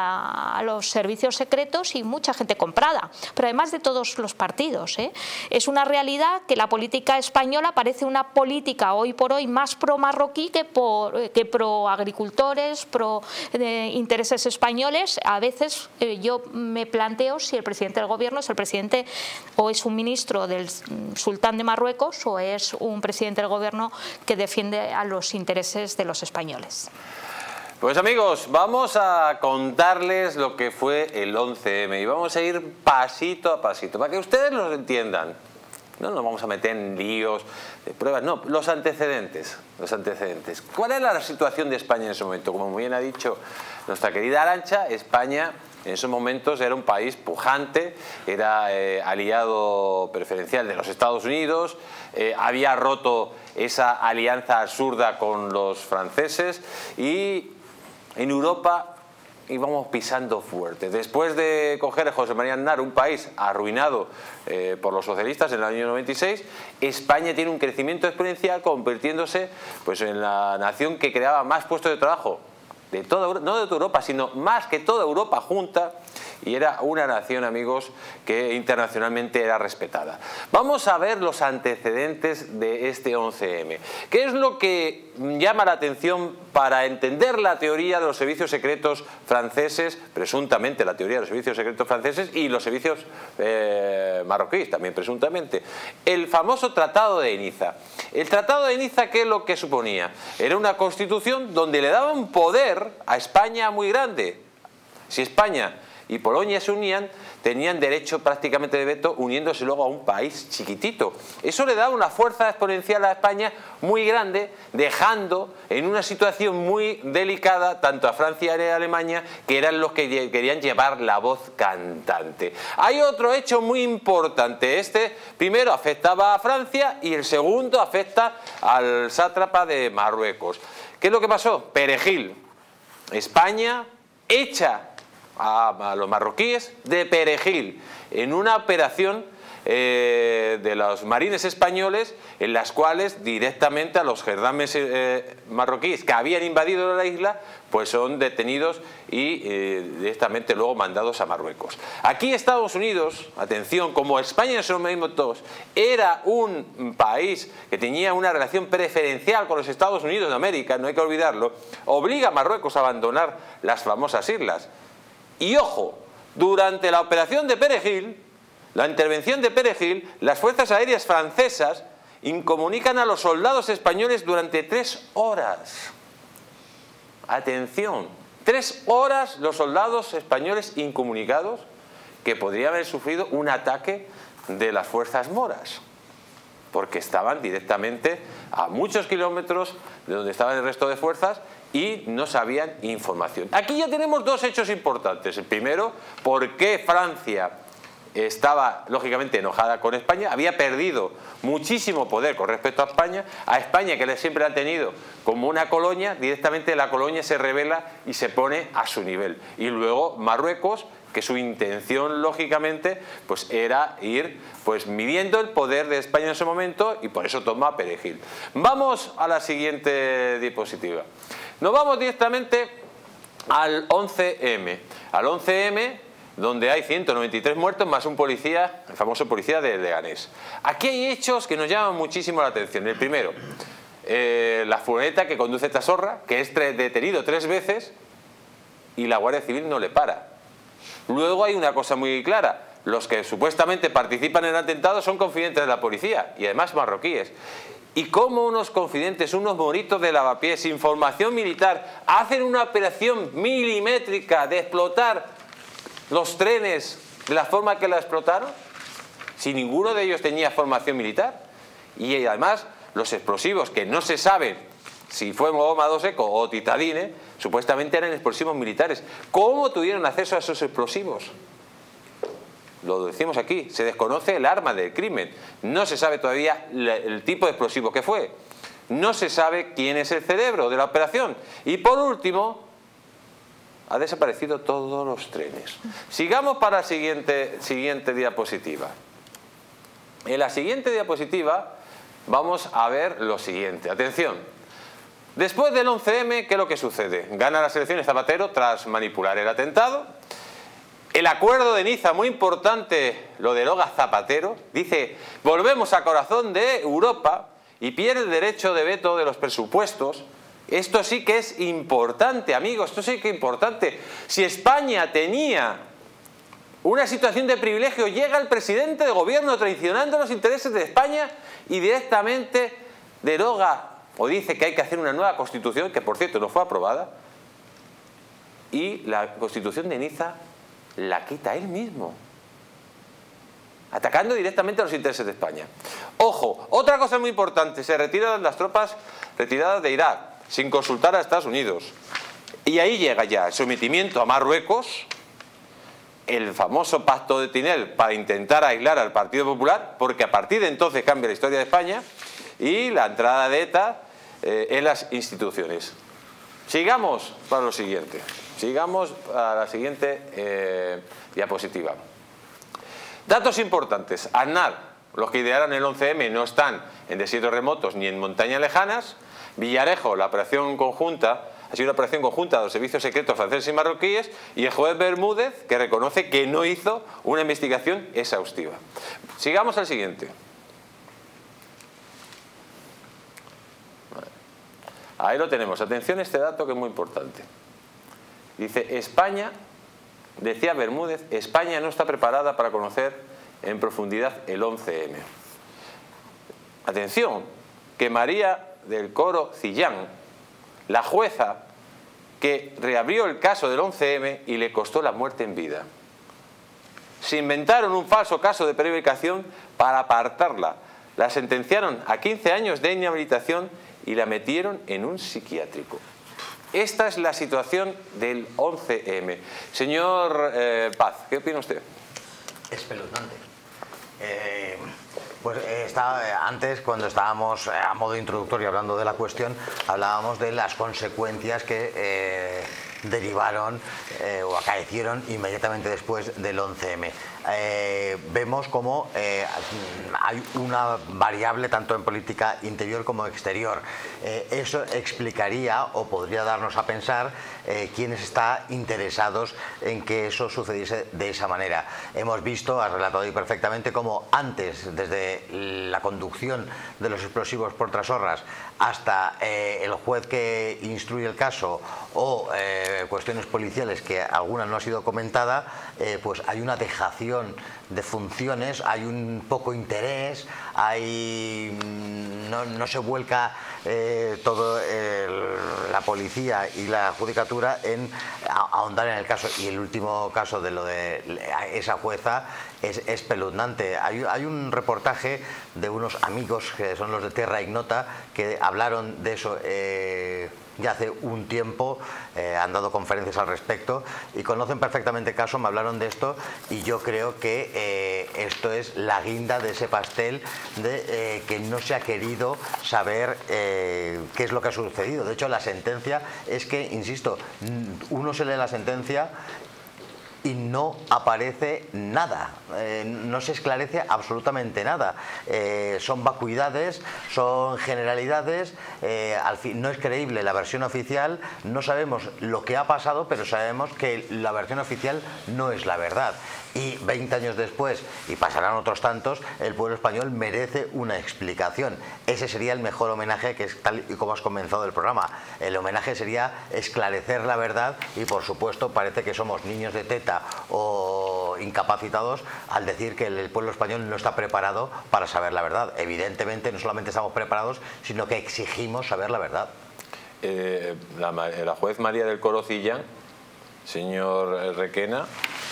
a, a los servicios secretos y mucha gente comprada, pero además de todos los partidos, ¿eh? Es una realidad que la política española parece una política hoy por hoy más pro marroquí que, por, que pro agricultores, pro eh, intereses españoles. A veces eh, yo me planteo si el presidente del gobierno es el presidente o es un ministro del sultán de Marruecos, o es un presidente del gobierno que defiende a los intereses de los españoles. Pues amigos, vamos a contarles lo que fue el once eme y vamos a ir pasito a pasito, para que ustedes lo entiendan. No nos vamos a meter en líos de pruebas, no, los antecedentes, los antecedentes. ¿Cuál era la situación de España en ese momento? Como muy bien ha dicho nuestra querida Arantxa, España en esos momentos era un país pujante, era eh, aliado preferencial de los Estados Unidos, eh, había roto esa alianza absurda con los franceses y en Europa íbamos pisando fuerte. Después de coger a José María Aznar, un país arruinado eh, por los socialistas en el año noventa y seis, España tiene un crecimiento exponencial, convirtiéndose pues, en la nación que creaba más puestos de trabajo de toda, no de toda Europa, sino más que toda Europa junta, y era una nación, amigos, que internacionalmente era respetada. Vamos a ver los antecedentes de este once eme. ¿Qué es lo que llama la atención para entender la teoría de los servicios secretos franceses, presuntamente la teoría de los servicios secretos franceses y los servicios eh, marroquíes, también presuntamente? El famoso Tratado de Niza. El Tratado de Niza, ¿qué es lo que suponía? Era una constitución donde le daba un poder a España muy grande. Si España y Polonia se unían, tenían derecho prácticamente de veto, uniéndose luego a un país chiquitito. Eso le daba una fuerza exponencial a España muy grande, dejando en una situación muy delicada tanto a Francia y a Alemania, que eran los que querían llevar la voz cantante. Hay otro hecho muy importante. Este primero afectaba a Francia y el segundo afecta al sátrapa de Marruecos. ¿Qué es lo que pasó? Perejil. España echa a los marroquíes de Perejil en una operación eh, de los marines españoles, en las cuales directamente a los gendarmes eh, marroquíes que habían invadido la isla pues son detenidos y eh, directamente luego mandados a Marruecos. Aquí Estados Unidos, atención, como España en esos momentos era un país que tenía una relación preferencial con los Estados Unidos de América, no hay que olvidarlo, obliga a Marruecos a abandonar las famosas islas. Y ojo, durante la operación de Perejil, la intervención de Perejil, las fuerzas aéreas francesas incomunican a los soldados españoles durante tres horas. Atención, tres horas los soldados españoles incomunicados que podrían haber sufrido un ataque de las fuerzas moras, porque estaban directamente a muchos kilómetros de donde estaban el resto de fuerzas y no sabían información. Aquí ya tenemos dos hechos importantes. El primero, por qué Francia estaba lógicamente enojada con España, había perdido muchísimo poder con respecto a España, a España que siempre la ha tenido como una colonia, directamente la colonia se rebela y se pone a su nivel. Y luego Marruecos, que su intención lógicamente pues era ir pues midiendo el poder de España en ese momento, y por eso toma Perejil. Vamos a la siguiente diapositiva. Nos vamos directamente al once eme. Al once eme, donde hay ciento noventa y tres muertos más un policía, el famoso policía de Leganés. Aquí hay hechos que nos llaman muchísimo la atención. El primero, eh, la furgoneta que conduce esta zorra, que es detenido tres veces y la Guardia Civil no le para. Luego hay una cosa muy clara. Los que supuestamente participan en el atentado son confidentes de la policía y además marroquíes. Y cómo unos confidentes, unos moritos de lavapiés sin formación militar hacen una operación milimétrica de explotar los trenes de la forma que la explotaron, si ninguno de ellos tenía formación militar. Y además los explosivos, que no se sabe si fue goma dos eco o titadine, supuestamente eran explosivos militares. ¿Cómo tuvieron acceso a esos explosivos? Lo decimos aquí, se desconoce el arma del crimen, no se sabe todavía el tipo de explosivo que fue, no se sabe quién es el cerebro de la operación, y por último, ha desaparecido todos los trenes. Sigamos para la siguiente, siguiente diapositiva. En la siguiente diapositiva vamos a ver lo siguiente, atención. Después del once eme, ¿qué es lo que sucede? Gana las elecciones Zapatero tras manipular el atentado. El acuerdo de Niza, muy importante, lo deroga Zapatero. Dice, volvemos a corazón de Europa y pierde el derecho de veto de los presupuestos. Esto sí que es importante, amigos, esto sí que es importante. Si España tenía una situación de privilegio, llega el presidente de gobierno traicionando los intereses de España y directamente deroga o dice que hay que hacer una nueva constitución, que por cierto no fue aprobada, y la Constitución de Niza la quita él mismo, atacando directamente a los intereses de España. Ojo, otra cosa muy importante, se retiran las tropas retiradas de Irak sin consultar a Estados Unidos. Y ahí llega ya el sometimiento a Marruecos, el famoso pacto de Tinel para intentar aislar al Partido Popular, porque a partir de entonces cambia la historia de España, y la entrada de ETA eh, en las instituciones. Sigamos para lo siguiente. Sigamos a la siguiente eh, diapositiva. Datos importantes. Aznar, los que idearon el once eme no están en desiertos remotos ni en montañas lejanas. Villarejo, la operación conjunta, ha sido una operación conjunta de los servicios secretos franceses y marroquíes, y el juez Bermúdez, que reconoce que no hizo una investigación exhaustiva. Sigamos al siguiente. Ahí lo tenemos. Atención a este dato que es muy importante. Dice, España, decía Bermúdez, España no está preparada para conocer en profundidad el once eme. Atención, que María del Coro Cillán, la jueza que reabrió el caso del once eme y le costó la muerte en vida. Se inventaron un falso caso de prevaricación para apartarla. La sentenciaron a quince años de inhabilitación y la metieron en un psiquiátrico. Esta es la situación del once eme. Señor eh, Paz, ¿qué opina usted? Espeluznante. Eh, pues eh, está, antes, cuando estábamos eh, a modo introductorio hablando de la cuestión, hablábamos de las consecuencias que eh, derivaron eh, o acaecieron inmediatamente después del once eme. Eh, vemos como eh, hay una variable tanto en política interior como exterior. Eh, eso explicaría o podría darnos a pensar eh, quiénes están interesados en que eso sucediese de esa manera. Hemos visto, has relatado ahí perfectamente, cómo antes, desde la conducción de los explosivos por Trasorras hasta eh, el juez que instruye el caso o eh, cuestiones policiales que alguna no ha sido comentada, eh, pues hay una dejación de funciones, hay un poco interés, hay no, no se vuelca eh, todo el, la policía y la judicatura en ahondar en el caso, y el último caso de lo de esa jueza es espeluznante. Hay, hay un reportaje de unos amigos que son los de Terra Ignota que hablaron de eso eh, ya hace un tiempo, eh, han dado conferencias al respecto y conocen perfectamente el caso, me hablaron de esto, y yo creo que eh, esto es la guinda de ese pastel de eh, que no se ha querido saber eh, qué es lo que ha sucedido. De hecho, la sentencia es que, insisto, uno se lee la sentencia y no aparece nada, eh, no se esclarece absolutamente nada. Eh, son vacuidades, son generalidades, eh, al fin, no es creíble la versión oficial, no sabemos lo que ha pasado, pero sabemos que la versión oficial no es la verdad. Y veinte años después, y pasarán otros tantos, el pueblo español merece una explicación. Ese sería el mejor homenaje, que es tal y como has comenzado el programa. El homenaje sería esclarecer la verdad, y por supuesto parece que somos niños de teta o incapacitados al decir que el pueblo español no está preparado para saber la verdad. Evidentemente no solamente estamos preparados, sino que exigimos saber la verdad. Eh, la, la juez María del Coro Cillán, señor Requena,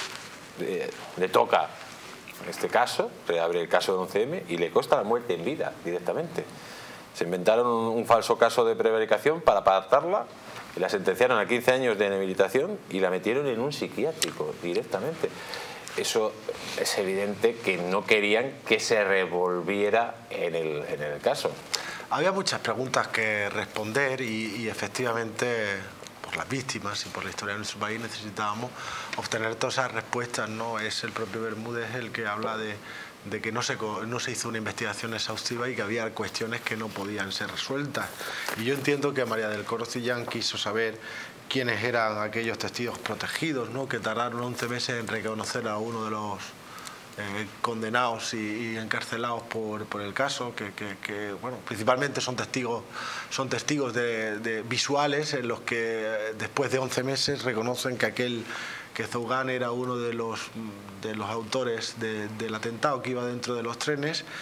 Eh, le toca este caso, reabre el caso del once eme y le cuesta la muerte en vida directamente. Se inventaron un, un falso caso de prevaricación para apartarla, y la sentenciaron a quince años de inhabilitación y la metieron en un psiquiátrico directamente. Eso es evidente que no querían que se revolviera en el, en el caso. Había muchas preguntas que responder y, y efectivamente, por las víctimas y por la historia de nuestro país, necesitábamos obtener todas esas respuestas, ¿no? Es el propio Bermúdez el que habla de, de que no se, no se hizo una investigación exhaustiva y que había cuestiones que no podían ser resueltas. Y yo entiendo que María del Coro Cillán quiso saber quiénes eran aquellos testigos protegidos, ¿no? Que tardaron once meses en reconocer a uno de los Eh, condenados y, y encarcelados por, por el caso, que, que, que bueno, principalmente son testigos, son testigos de, de visuales en los que después de once meses reconocen que aquel que Zougane era uno de los, de los autores de, del atentado que iba dentro de los trenes.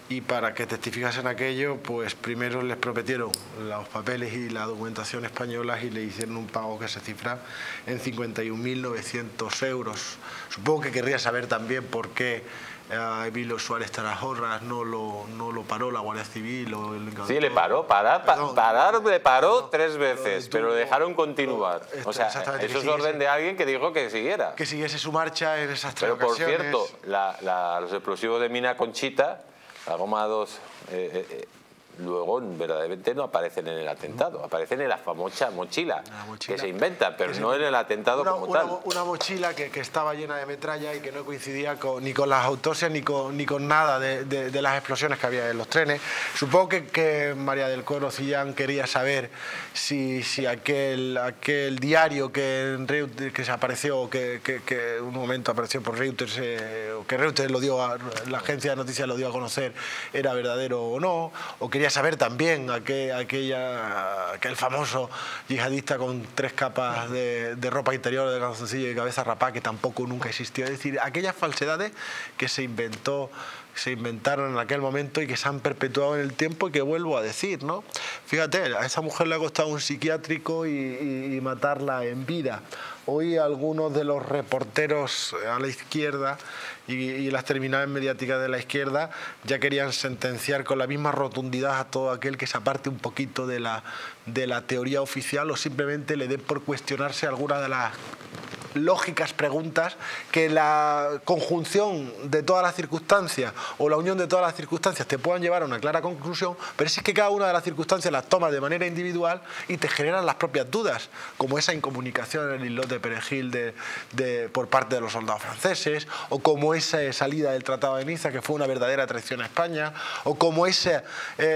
y para que testificasen aquello, pues primero les prometieron los papeles y la documentación españolas y le hicieron un pago que se cifra en cincuenta y un mil novecientos euros. Supongo que querría saber también por qué a Emilio Suárez Tarajorras no lo, no lo paró la Guardia Civil. O el... Sí, le paró, parar, pa, parar le paró perdón, tres veces, lo pero lo dejaron continuar. Lo, o sea, eso es siguiese, orden de alguien que dijo que siguiera. Que siguiese su marcha en esas tres Pero por ocasiones. cierto, la, la, los explosivos de Mina Conchita, la goma dos, eh, eh, luego verdaderamente no aparecen en el atentado, aparecen en la famosa mochila, mochila que se inventa, pero no en el atentado una, como una, tal. Una mochila que, que estaba llena de metralla y que no coincidía con, ni con las autopsias ni con, ni con nada de, de, de las explosiones que había en los trenes. Supongo que, que María del Coro Cillán quería saber si, si aquel, aquel diario que, en Reuters, que se apareció, que, que, que en un momento apareció por Reuters, eh, o que Reuters lo dio a, la agencia de noticias lo dio a conocer, era verdadero o no, o quería saber también aquel, aquella, aquel famoso yihadista con tres capas de, de ropa interior, de calzoncillo y cabeza rapada, que tampoco nunca existió. Es decir, aquellas falsedades que se inventó, se inventaron en aquel momento y que se han perpetuado en el tiempo y que vuelvo a decir, ¿no? Fíjate, a esa mujer le ha costado un psiquiátrico y, y, y matarla en vida. Hoy algunos de los reporteros a la izquierda y, y las terminales mediáticas de la izquierda ya querían sentenciar con la misma rotundidad a todo aquel que se aparte un poquito de la, de la teoría oficial o simplemente le dé por cuestionarse alguna de las lógicas preguntas que la conjunción de todas las circunstancias o la unión de todas las circunstancias te puedan llevar a una clara conclusión, pero es que cada una de las circunstancias las tomas de manera individual y te generan las propias dudas, como esa incomunicación en el islote de Perejil de, de, por parte de los soldados franceses, o como esa salida del Tratado de Niza que fue una verdadera traición a España, o como ese eh,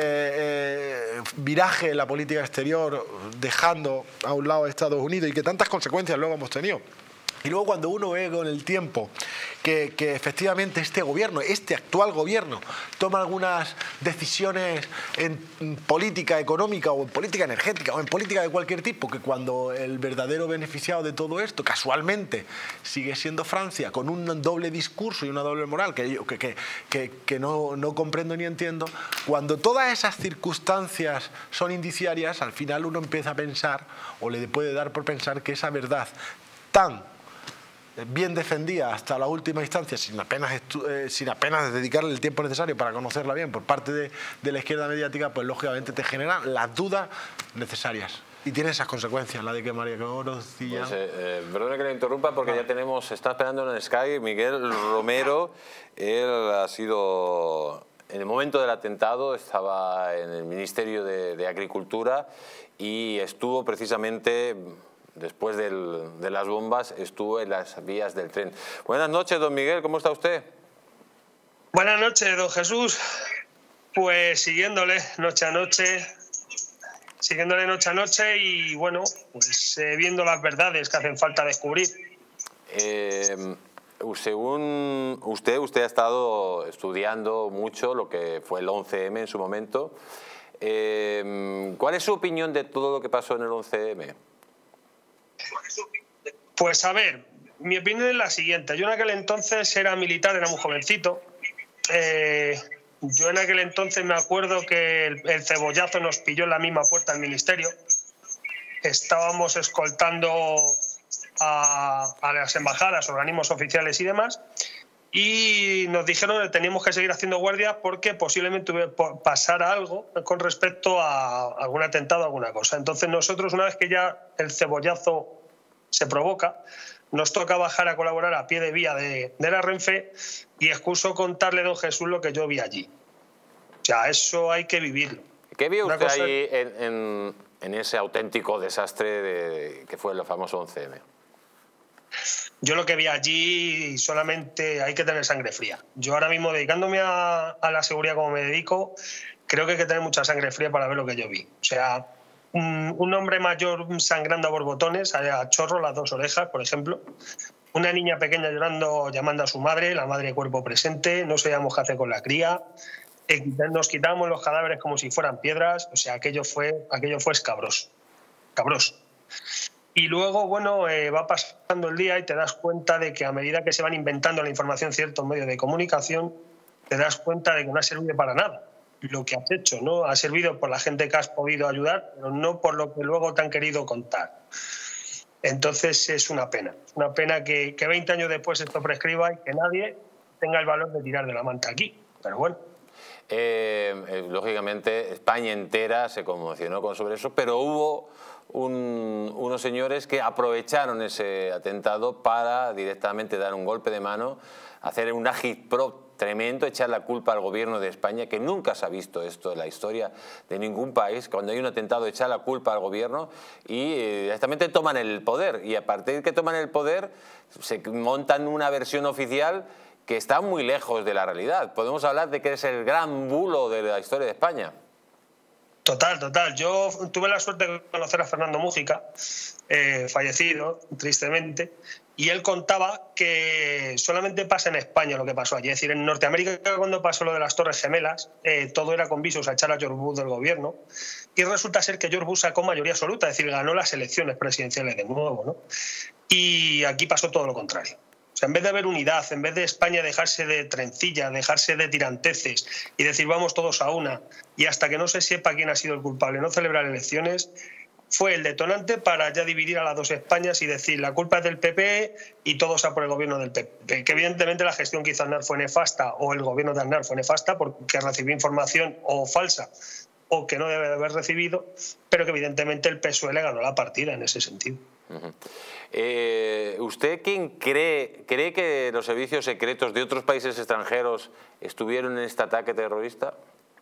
eh, viraje en la política exterior dejando a un lado a Estados Unidos y que tantas consecuencias luego hemos tenido. Y luego cuando uno ve con el tiempo que, que efectivamente este gobierno, este actual gobierno, toma algunas decisiones en política económica o en política energética o en política de cualquier tipo, que cuando el verdadero beneficiado de todo esto casualmente sigue siendo Francia, con un doble discurso y una doble moral que, que, que, que, que no, no comprendo ni entiendo, cuando todas esas circunstancias son indiciarias, al final uno empieza a pensar, o le puede dar por pensar, que esa verdad tan bien defendida hasta la última instancia, sin apenas, eh, sin apenas dedicarle el tiempo necesario para conocerla bien por parte de, de la izquierda mediática, pues lógicamente te generan las dudas necesarias. Y tiene esas consecuencias, la de que María Coro Cillán... Pues, eh, perdone que le interrumpa porque ya tenemos, está esperando en el Sky Miguel Romero. Él ha sido, en el momento del atentado, estaba en el Ministerio de, de Agricultura y estuvo precisamente... Después del, de las bombas, estuvo en las vías del tren. Buenas noches, don Miguel, ¿cómo está usted? Buenas noches, don Jesús. Pues siguiéndole noche a noche, siguiéndole noche a noche y bueno, pues eh, viendo las verdades que hacen falta descubrir. Eh, según usted, usted ha estado estudiando mucho lo que fue el once eme en su momento. Eh, ¿Cuál es su opinión de todo lo que pasó en el once eme? Pues a ver, mi opinión es la siguiente. Yo en aquel entonces era militar, era muy jovencito. Eh, yo en aquel entonces me acuerdo que el, el cebollazo nos pilló en la misma puerta del ministerio. Estábamos escoltando a, a las embajadas, organismos oficiales y demás. Y nos dijeron que teníamos que seguir haciendo guardia porque posiblemente pasara algo con respecto a algún atentado o alguna cosa. Entonces nosotros, una vez que ya el cebollazo se provoca, nos toca bajar a colaborar a pie de vía de, de la Renfe y excuso contarle, don Jesús, lo que yo vi allí. O sea, eso hay que vivirlo. ¿Qué vio usted cosa... ahí en, en, en ese auténtico desastre de, que fue el famoso once eme? Yo lo que vi allí solamente hay que tener sangre fría. Yo ahora mismo, dedicándome a, a la seguridad como me dedico, creo que hay que tener mucha sangre fría para ver lo que yo vi. O sea, un, un hombre mayor sangrando a borbotones, a chorro, las dos orejas, por ejemplo. Una niña pequeña llorando, llamando a su madre, la madre de cuerpo presente, no sabíamos qué hacer con la cría. Nos quitamos los cadáveres como si fueran piedras. O sea, aquello fue, aquello fue escabroso. Cabroso. Y luego, bueno, eh, va pasando el día y te das cuenta de que a medida que se van inventando la información ciertos medios de comunicación, te das cuenta de que no ha servido para nada lo que has hecho, ¿no? Ha servido por la gente que has podido ayudar, pero no por lo que luego te han querido contar. Entonces es una pena, una pena que, que veinte años después esto prescriba y que nadie tenga el valor de tirar de la manta aquí, pero bueno. Eh, eh, lógicamente España entera se conmocionó con sobre eso, pero hubo un, unos señores que aprovecharon ese atentado para directamente dar un golpe de mano, hacer un agitprop tremendo, echar la culpa al gobierno de España, que nunca se ha visto esto en la historia de ningún país. Cuando hay un atentado, echar la culpa al gobierno y eh, directamente toman el poder, y a partir de que toman el poder se montan una versión oficial que está muy lejos de la realidad. Podemos hablar de que es el gran bulo de la historia de España. Total, total. Yo tuve la suerte de conocer a Fernando Mújica, eh, fallecido, tristemente, y él contaba que solamente pasa en España lo que pasó allí. Es decir, en Norteamérica, cuando pasó lo de las Torres Gemelas, eh, todo era con visos a echar a George Bush del gobierno, y resulta ser que George Bush sacó mayoría absoluta, es decir, ganó las elecciones presidenciales de nuevo, ¿no? Y aquí pasó todo lo contrario. O sea, en vez de haber unidad, en vez de España dejarse de trencilla, dejarse de tiranteces y decir vamos todos a una, y hasta que no se sepa quién ha sido el culpable, no celebrar elecciones, fue el detonante para ya dividir a las dos Españas y decir la culpa es del P P y todos a por el gobierno del P P. Que evidentemente la gestión que hizo Aznar fue nefasta, o el gobierno de Aznar fue nefasta porque recibió información o falsa o que no debe de haber recibido, pero que evidentemente el P S O E le ganó la partida en ese sentido. Uh-huh. eh, ¿Usted quién cree, cree que los servicios secretos de otros países extranjeros estuvieron en este ataque terrorista?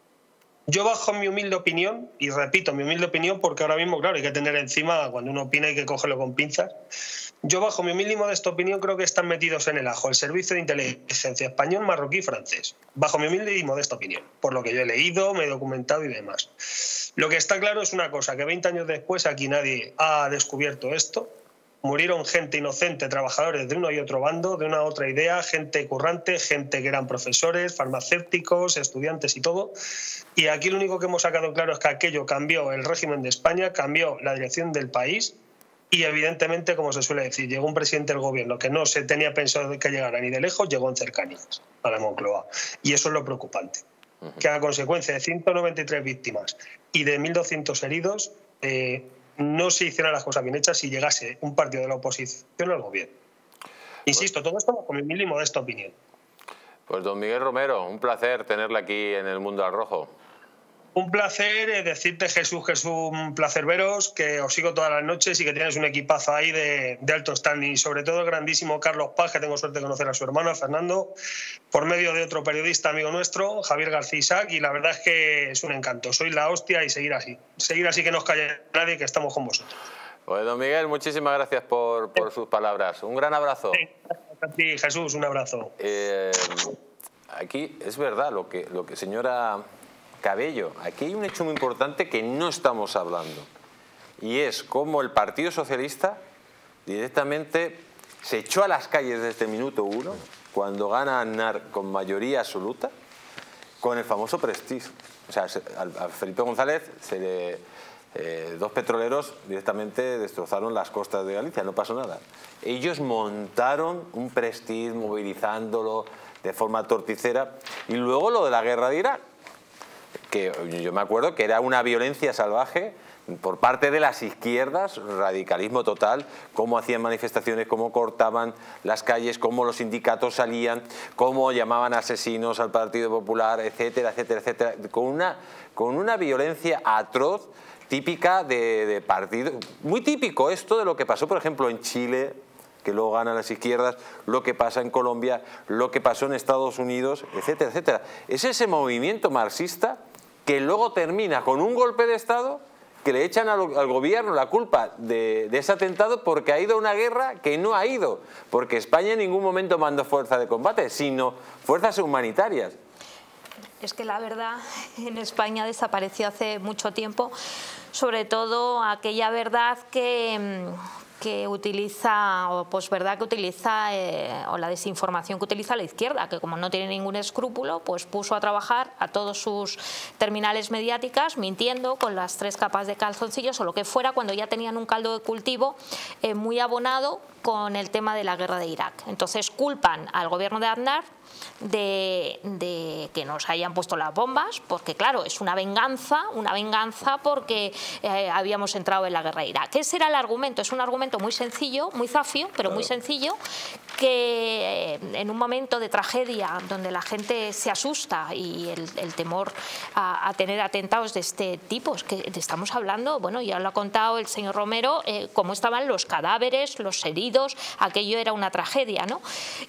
Yo, bajo mi humilde opinión, y repito mi humilde opinión porque ahora mismo, claro, hay que tener encima, cuando uno opina hay que cogerlo con pinzas, yo bajo mi humilde y modesta opinión creo que están metidos en el ajo el servicio de inteligencia español, marroquí y francés, bajo mi humilde y modesta opinión, por lo que yo he leído, me he documentado y demás. Lo que está claro es una cosa, que veinte años después aquí nadie ha descubierto esto. Murieron gente inocente, trabajadores de uno y otro bando, de una u otra idea, gente currante, gente que eran profesores, farmacéuticos, estudiantes y todo. Y aquí lo único que hemos sacado claro es que aquello cambió el régimen de España, cambió la dirección del país y evidentemente, como se suele decir, llegó un presidente del gobierno que no se tenía pensado que llegara ni de lejos, llegó en cercanías a la Moncloa. Y eso es lo preocupante, que a consecuencia de ciento noventa y tres víctimas y de mil doscientos heridos, eh, no se hicieran las cosas bien hechas si llegase un partido de la oposición al gobierno. Insisto, todo esto con mi humilde y modesta opinión. Pues don Miguel Romero, un placer tenerle aquí en el Mundo al Rojo. Un placer decirte, Jesús, que es un placer veros, que os sigo todas las noches y que tienes un equipazo ahí de, de alto standing. Y sobre todo el grandísimo Carlos Paz, que tengo suerte de conocer a su hermano, a Fernando, por medio de otro periodista amigo nuestro, Javier García Isaac, y la verdad es que es un encanto. Sois la hostia y seguir así. Seguir así, que no os calle nadie, que estamos con vosotros. Pues don Miguel, muchísimas gracias por, por sus palabras. Un gran abrazo. Sí, a ti, Jesús, un abrazo. Eh, aquí es verdad lo que, lo que señora Cabello, aquí hay un hecho muy importante que no estamos hablando, y es cómo el Partido Socialista directamente se echó a las calles desde el minuto uno, cuando gana Aznar con mayoría absoluta, con el famoso Prestige. O sea, a Felipe González se le, eh, dos petroleros directamente destrozaron las costas de Galicia, no pasó nada. Ellos montaron un Prestige movilizándolo de forma torticera, y luego lo de la guerra de Irak, que yo me acuerdo que era una violencia salvaje por parte de las izquierdas, radicalismo total, cómo hacían manifestaciones, cómo cortaban las calles, cómo los sindicatos salían, cómo llamaban asesinos al Partido Popular, etcétera, etcétera, etcétera, con una, con una violencia atroz, típica de, de partido, muy típico esto de lo que pasó, por ejemplo, en Chile, que luego ganan las izquierdas, lo que pasa en Colombia, lo que pasó en Estados Unidos, etcétera, etcétera. Es ese movimiento marxista que luego termina con un golpe de Estado, que le echan al, al gobierno la culpa de, de ese atentado porque ha ido a una guerra que no ha ido, porque España en ningún momento mandó fuerza de combate, sino fuerzas humanitarias. Es que la verdad, en España desapareció hace mucho tiempo sobre todo aquella verdad que... que utiliza, o posverdad que utiliza, eh, o la desinformación que utiliza la izquierda, que como no tiene ningún escrúpulo, pues puso a trabajar a todos sus terminales mediáticas mintiendo con las tres capas de calzoncillos o lo que fuera, cuando ya tenían un caldo de cultivo eh, muy abonado con el tema de la guerra de Irak. Entonces culpan al gobierno de Aznar de, de que nos hayan puesto las bombas, porque claro, es una venganza, una venganza porque eh, habíamos entrado en la guerra de Irak. Ese era el argumento, es un argumento muy sencillo, muy zafio, pero muy sencillo, que eh, en un momento de tragedia donde la gente se asusta y el, el temor a, a tener atentados de este tipo, es que estamos hablando, bueno, ya lo ha contado el señor Romero, eh, cómo estaban los cadáveres, los heridos, aquello era una tragedia, ¿no?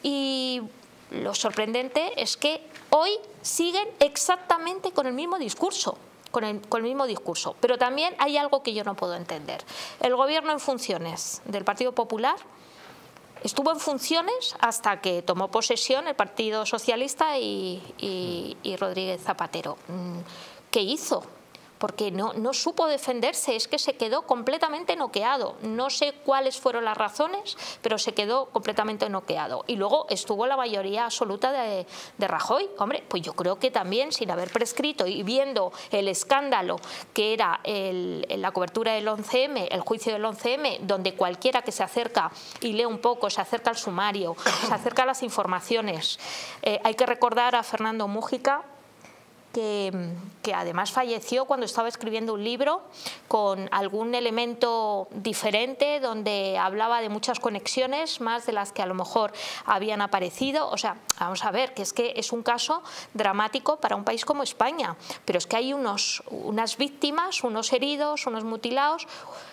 Y lo sorprendente es que hoy siguen exactamente con el mismo discurso. Con el, con el mismo discurso. Pero también hay algo que yo no puedo entender. El gobierno en funciones del Partido Popular estuvo en funciones hasta que tomó posesión el Partido Socialista y, y, y Rodríguez Zapatero. ¿Qué hizo? Porque no, no supo defenderse, es que se quedó completamente noqueado. No sé cuáles fueron las razones, pero se quedó completamente noqueado. Y luego estuvo la mayoría absoluta de, de Rajoy. Hombre, pues yo creo que también, sin haber prescrito y viendo el escándalo que era el, la cobertura del once eme, el juicio del once eme, donde cualquiera que se acerca y lee un poco, se acerca al sumario, se acerca a las informaciones. Eh, hay que recordar a Fernando Mújica, Que, que además falleció cuando estaba escribiendo un libro con algún elemento diferente donde hablaba de muchas conexiones, más de las que a lo mejor habían aparecido. O sea, vamos a ver, que es que es un caso dramático para un país como España, pero es que hay unos, unas víctimas, unos heridos, unos mutilados.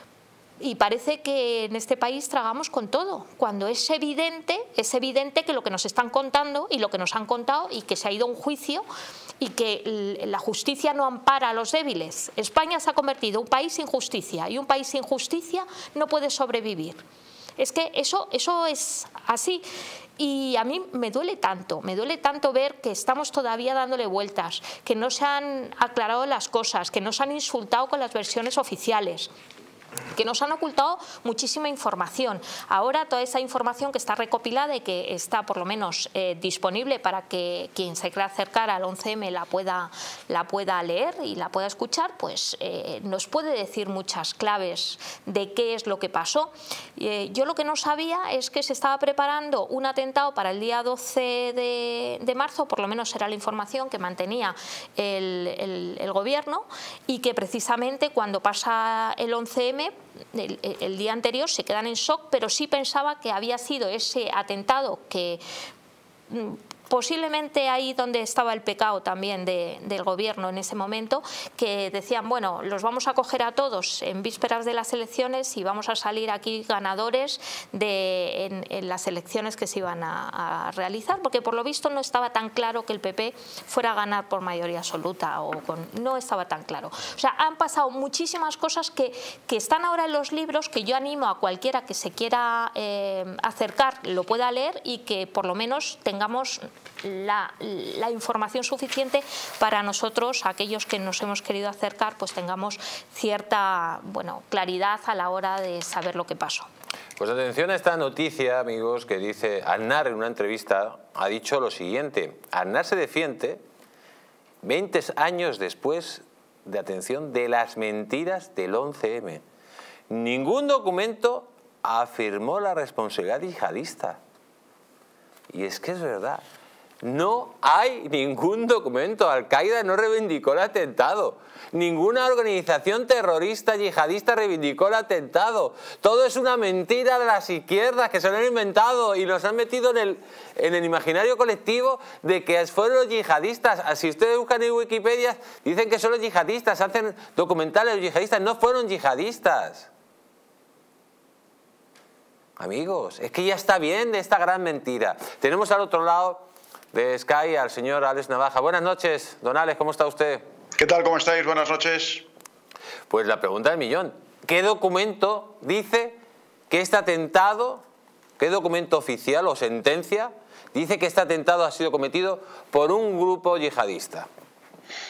Y parece que en este país tragamos con todo, cuando es evidente, es evidente que lo que nos están contando y lo que nos han contado y que se ha ido a un juicio y que la justicia no ampara a los débiles. España se ha convertido en un país sin justicia y un país sin justicia no puede sobrevivir. Es que eso, eso es así. Y a mí me duele tanto, me duele tanto ver que estamos todavía dándole vueltas, que no se han aclarado las cosas, que nos han insultado con las versiones oficiales, que nos han ocultado muchísima información. Ahora toda esa información que está recopilada y que está por lo menos eh, disponible para que quien se quiera acercar al once eme la pueda, la pueda leer y la pueda escuchar, pues eh, nos puede decir muchas claves de qué es lo que pasó. Eh, yo lo que no sabía es que se estaba preparando un atentado para el día doce de marzo, por lo menos era la información que mantenía el, el, el gobierno, y que precisamente cuando pasa el once eme, El, el día anterior se quedan en shock, pero sí pensaba que había sido ese atentado que posiblemente ahí donde estaba el pecado también de, del gobierno en ese momento, que decían, bueno, los vamos a coger a todos en vísperas de las elecciones y vamos a salir aquí ganadores de, en, en las elecciones que se iban a, a realizar, porque por lo visto no estaba tan claro que el pe pe fuera a ganar por mayoría absoluta, o con, no estaba tan claro. O sea, han pasado muchísimas cosas que, que están ahora en los libros, que yo animo a cualquiera que se quiera eh, acercar, lo pueda leer y que por lo menos tengamos La, la información suficiente para nosotros, aquellos que nos hemos querido acercar, pues tengamos cierta, bueno, claridad a la hora de saber lo que pasó. Pues atención a esta noticia, amigos, que dice Aznar en una entrevista, ha dicho lo siguiente: Aznar se defiende veinte años después de, atención, de las mentiras del once eme. Ningún documento afirmó la responsabilidad yihadista. Y es que es verdad. No hay ningún documento. Al-Qaeda no reivindicó el atentado. Ninguna organización terrorista yihadista reivindicó el atentado. Todo es una mentira de las izquierdas que se lo han inventado y nos han metido en el, en el imaginario colectivo de que fueron los yihadistas. Si ustedes buscan en Wikipedia, dicen que son los yihadistas, hacen documentales los yihadistas. No fueron yihadistas. Amigos, es que ya está bien de esta gran mentira. Tenemos al otro lado de Sky al señor Alex Navaja. Buenas noches, don Alex, ¿cómo está usted? ¿Qué tal? ¿Cómo estáis? Buenas noches. Pues la pregunta del millón. ¿Qué documento dice que este atentado, qué documento oficial o sentencia dice que este atentado ha sido cometido por un grupo yihadista?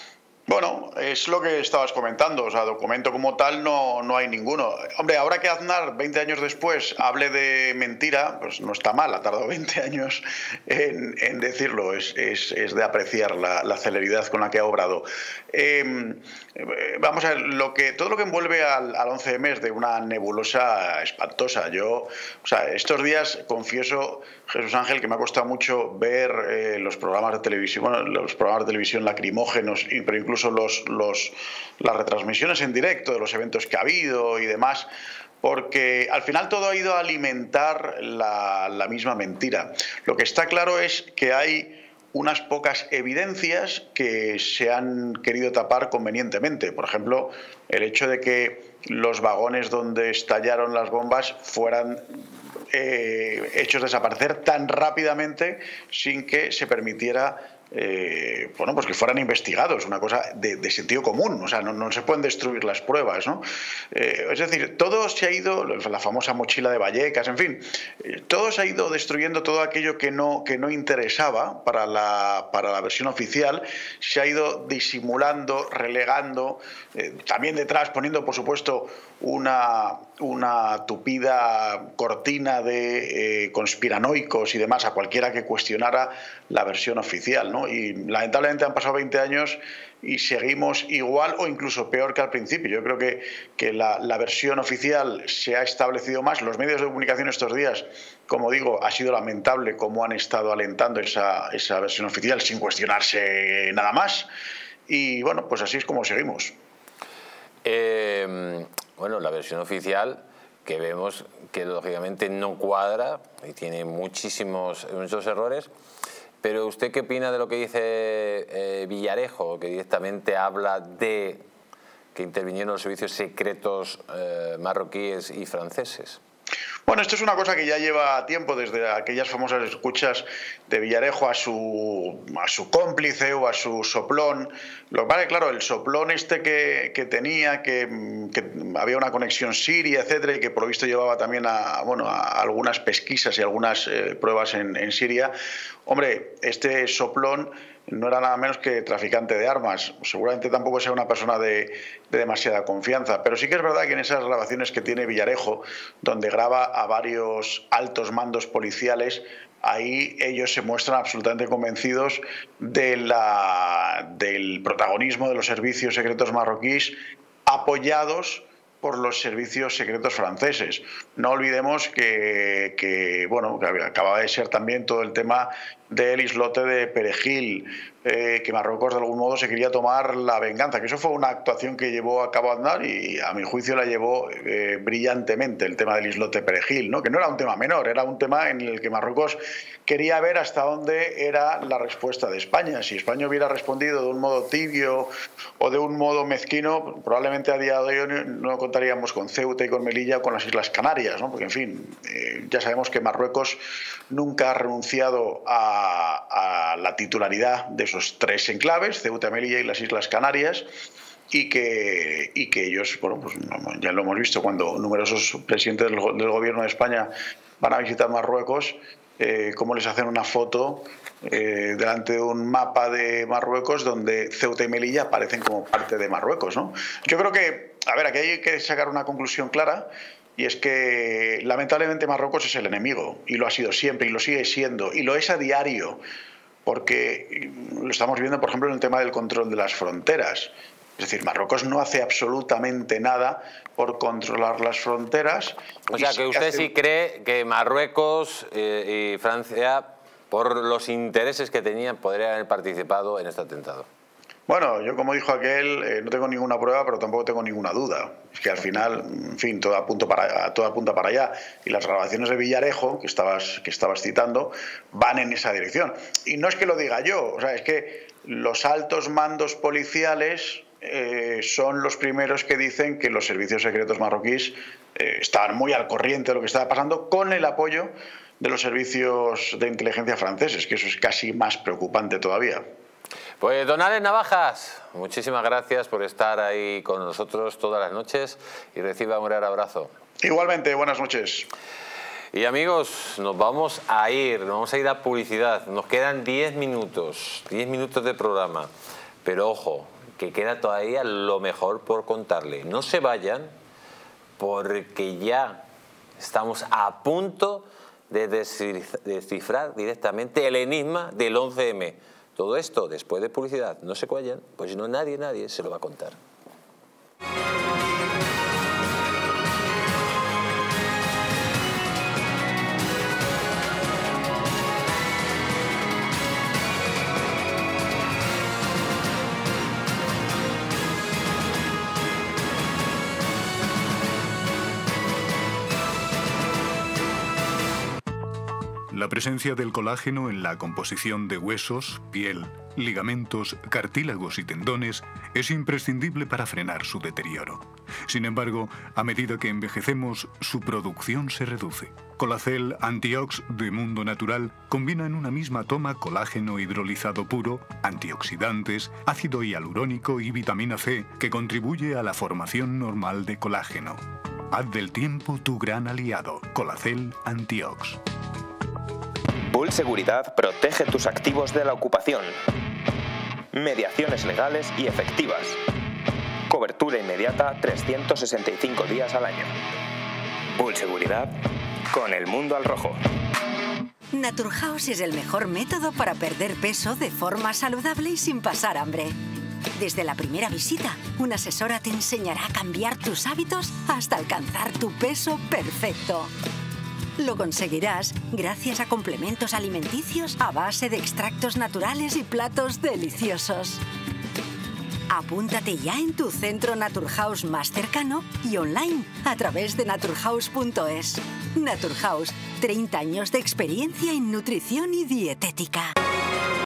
Bueno, es lo que estabas comentando, o sea, documento como tal no, no hay ninguno. Hombre, ahora que Aznar, veinte años después, hable de mentira, pues no está mal, ha tardado veinte años en, en decirlo, es, es, es de apreciar la, la celeridad con la que ha obrado. Eh, vamos a ver, lo que, todo lo que envuelve al, al once eme es de una nebulosa espantosa. Yo, o sea, estos días, confieso, Jesús Ángel, que me ha costado mucho ver eh, los programas de televisión, bueno, los programas de televisión lacrimógenos, pero incluso Los, los, las retransmisiones en directo de los eventos que ha habido y demás, porque al final todo ha ido a alimentar la, la misma mentira. Lo que está claro es que hay unas pocas evidencias que se han querido tapar convenientemente. Por ejemplo, el hecho de que los vagones donde estallaron las bombas fueran eh, hechos desaparecer tan rápidamente sin que se permitiera Eh, bueno, pues que fueran investigados, una cosa de, de sentido común, o sea, no, no se pueden destruir las pruebas, ¿no? Eh, es decir, todo se ha ido, la famosa mochila de Vallecas, en fin, eh, todo se ha ido destruyendo, todo aquello que no, que no interesaba para la, para la versión oficial, se ha ido disimulando, relegando, eh, también detrás poniendo, por supuesto, una, una tupida cortina de eh, conspiranoicos y demás a cualquiera que cuestionara la versión oficial, ¿no? Y lamentablemente han pasado veinte años y seguimos igual o incluso peor que al principio. Yo creo que, que la, la versión oficial se ha establecido más. Los medios de comunicación estos días, como digo, ha sido lamentable cómo han estado alentando esa, esa versión oficial sin cuestionarse nada más. Y bueno, pues así es como seguimos. Eh, bueno, la versión oficial que vemos que lógicamente no cuadra y tiene muchísimos muchos errores. Pero ¿usted qué opina de lo que dice eh, Villarejo, que directamente habla de que intervinieron los servicios secretos eh, marroquíes y franceses? Bueno, esto es una cosa que ya lleva tiempo, desde aquellas famosas escuchas de Villarejo a su, a su cómplice o a su soplón. Lo que pasa es que, claro, el soplón este que, que tenía, que, que había una conexión siria, etcétera, y que por lo visto llevaba también a, bueno, a algunas pesquisas y algunas eh, pruebas en, en Siria. Hombre, este soplón no era nada menos que traficante de armas. Seguramente tampoco sea una persona de, de demasiada confianza, pero sí que es verdad que en esas grabaciones que tiene Villarejo, donde graba a varios altos mandos policiales, ahí ellos se muestran absolutamente convencidos de la, del protagonismo de los servicios secretos marroquíes, apoyados por los servicios secretos franceses. No olvidemos que, que, bueno, que acababa de ser también todo el tema del islote de Perejil, eh, que Marruecos de algún modo se quería tomar la venganza, que eso fue una actuación que llevó a cabo Aznar y a mi juicio la llevó eh, brillantemente, el tema del islote Perejil, ¿no? Que no era un tema menor, era un tema en el que Marruecos quería ver hasta dónde era la respuesta de España. Si España hubiera respondido de un modo tibio o de un modo mezquino, probablemente a día de hoy no contaríamos con Ceuta y con Melilla o con las Islas Canarias, ¿no? Porque, en fin, eh, ya sabemos que Marruecos nunca ha renunciado a, a la titularidad de esos tres enclaves, Ceuta, Melilla y las Islas Canarias, y que, y que ellos, bueno, pues ya lo hemos visto cuando numerosos presidentes del, del gobierno de España van a visitar Marruecos, eh, cómo les hacen una foto eh, delante de un mapa de Marruecos donde Ceuta y Melilla aparecen como parte de Marruecos, ¿no? Yo creo que, a ver, aquí hay que sacar una conclusión clara, y es que lamentablemente Marruecos es el enemigo, y lo ha sido siempre, y lo sigue siendo, y lo es a diario, porque lo estamos viendo, por ejemplo, en el tema del control de las fronteras. Es decir, Marruecos no hace absolutamente nada por controlar las fronteras. O sea, que usted sí cree que Marruecos eh, y Francia, por los intereses que tenían, podrían haber participado en este atentado. Bueno, yo, como dijo aquel, eh, no tengo ninguna prueba, pero tampoco tengo ninguna duda. Es que al final, en fin, todo apunta para, todo apunta para allá. Y las grabaciones de Villarejo, que estabas, que estabas citando, van en esa dirección. Y no es que lo diga yo, o sea, es que los altos mandos policiales eh, son los primeros que dicen que los servicios secretos marroquíes eh, estaban muy al corriente de lo que estaba pasando, con el apoyo de los servicios de inteligencia franceses, que eso es casi más preocupante todavía. Pues don Alex Navajas, muchísimas gracias por estar ahí con nosotros todas las noches y reciba un gran abrazo. Igualmente, buenas noches. Y amigos, nos vamos a ir, nos vamos a ir a publicidad. Nos quedan diez minutos, diez minutos de programa. Pero ojo, que queda todavía lo mejor por contarle. No se vayan, porque ya estamos a punto de descifrar directamente el enigma del once eme. Todo esto después de publicidad. No se vayan, pues no nadie, nadie se lo va a contar. La presencia del colágeno en la composición de huesos, piel, ligamentos, cartílagos y tendones es imprescindible para frenar su deterioro. Sin embargo, a medida que envejecemos, su producción se reduce. Colacel Antiox de Mundo Natural combina en una misma toma colágeno hidrolizado puro, antioxidantes, ácido hialurónico y vitamina ce, que contribuye a la formación normal de colágeno. Haz del tiempo tu gran aliado. Colacel Antiox. Bull Seguridad protege tus activos de la ocupación. Mediaciones legales y efectivas. Cobertura inmediata trescientos sesenta y cinco días al año. Bull Seguridad, con el mundo al rojo. Naturhaus es el mejor método para perder peso de forma saludable y sin pasar hambre. Desde la primera visita, una asesora te enseñará a cambiar tus hábitos hasta alcanzar tu peso perfecto. Lo conseguirás gracias a complementos alimenticios a base de extractos naturales y platos deliciosos. Apúntate ya en tu centro Naturhaus más cercano y online a través de naturhaus punto es. Naturhaus, treinta años de experiencia en nutrición y dietética.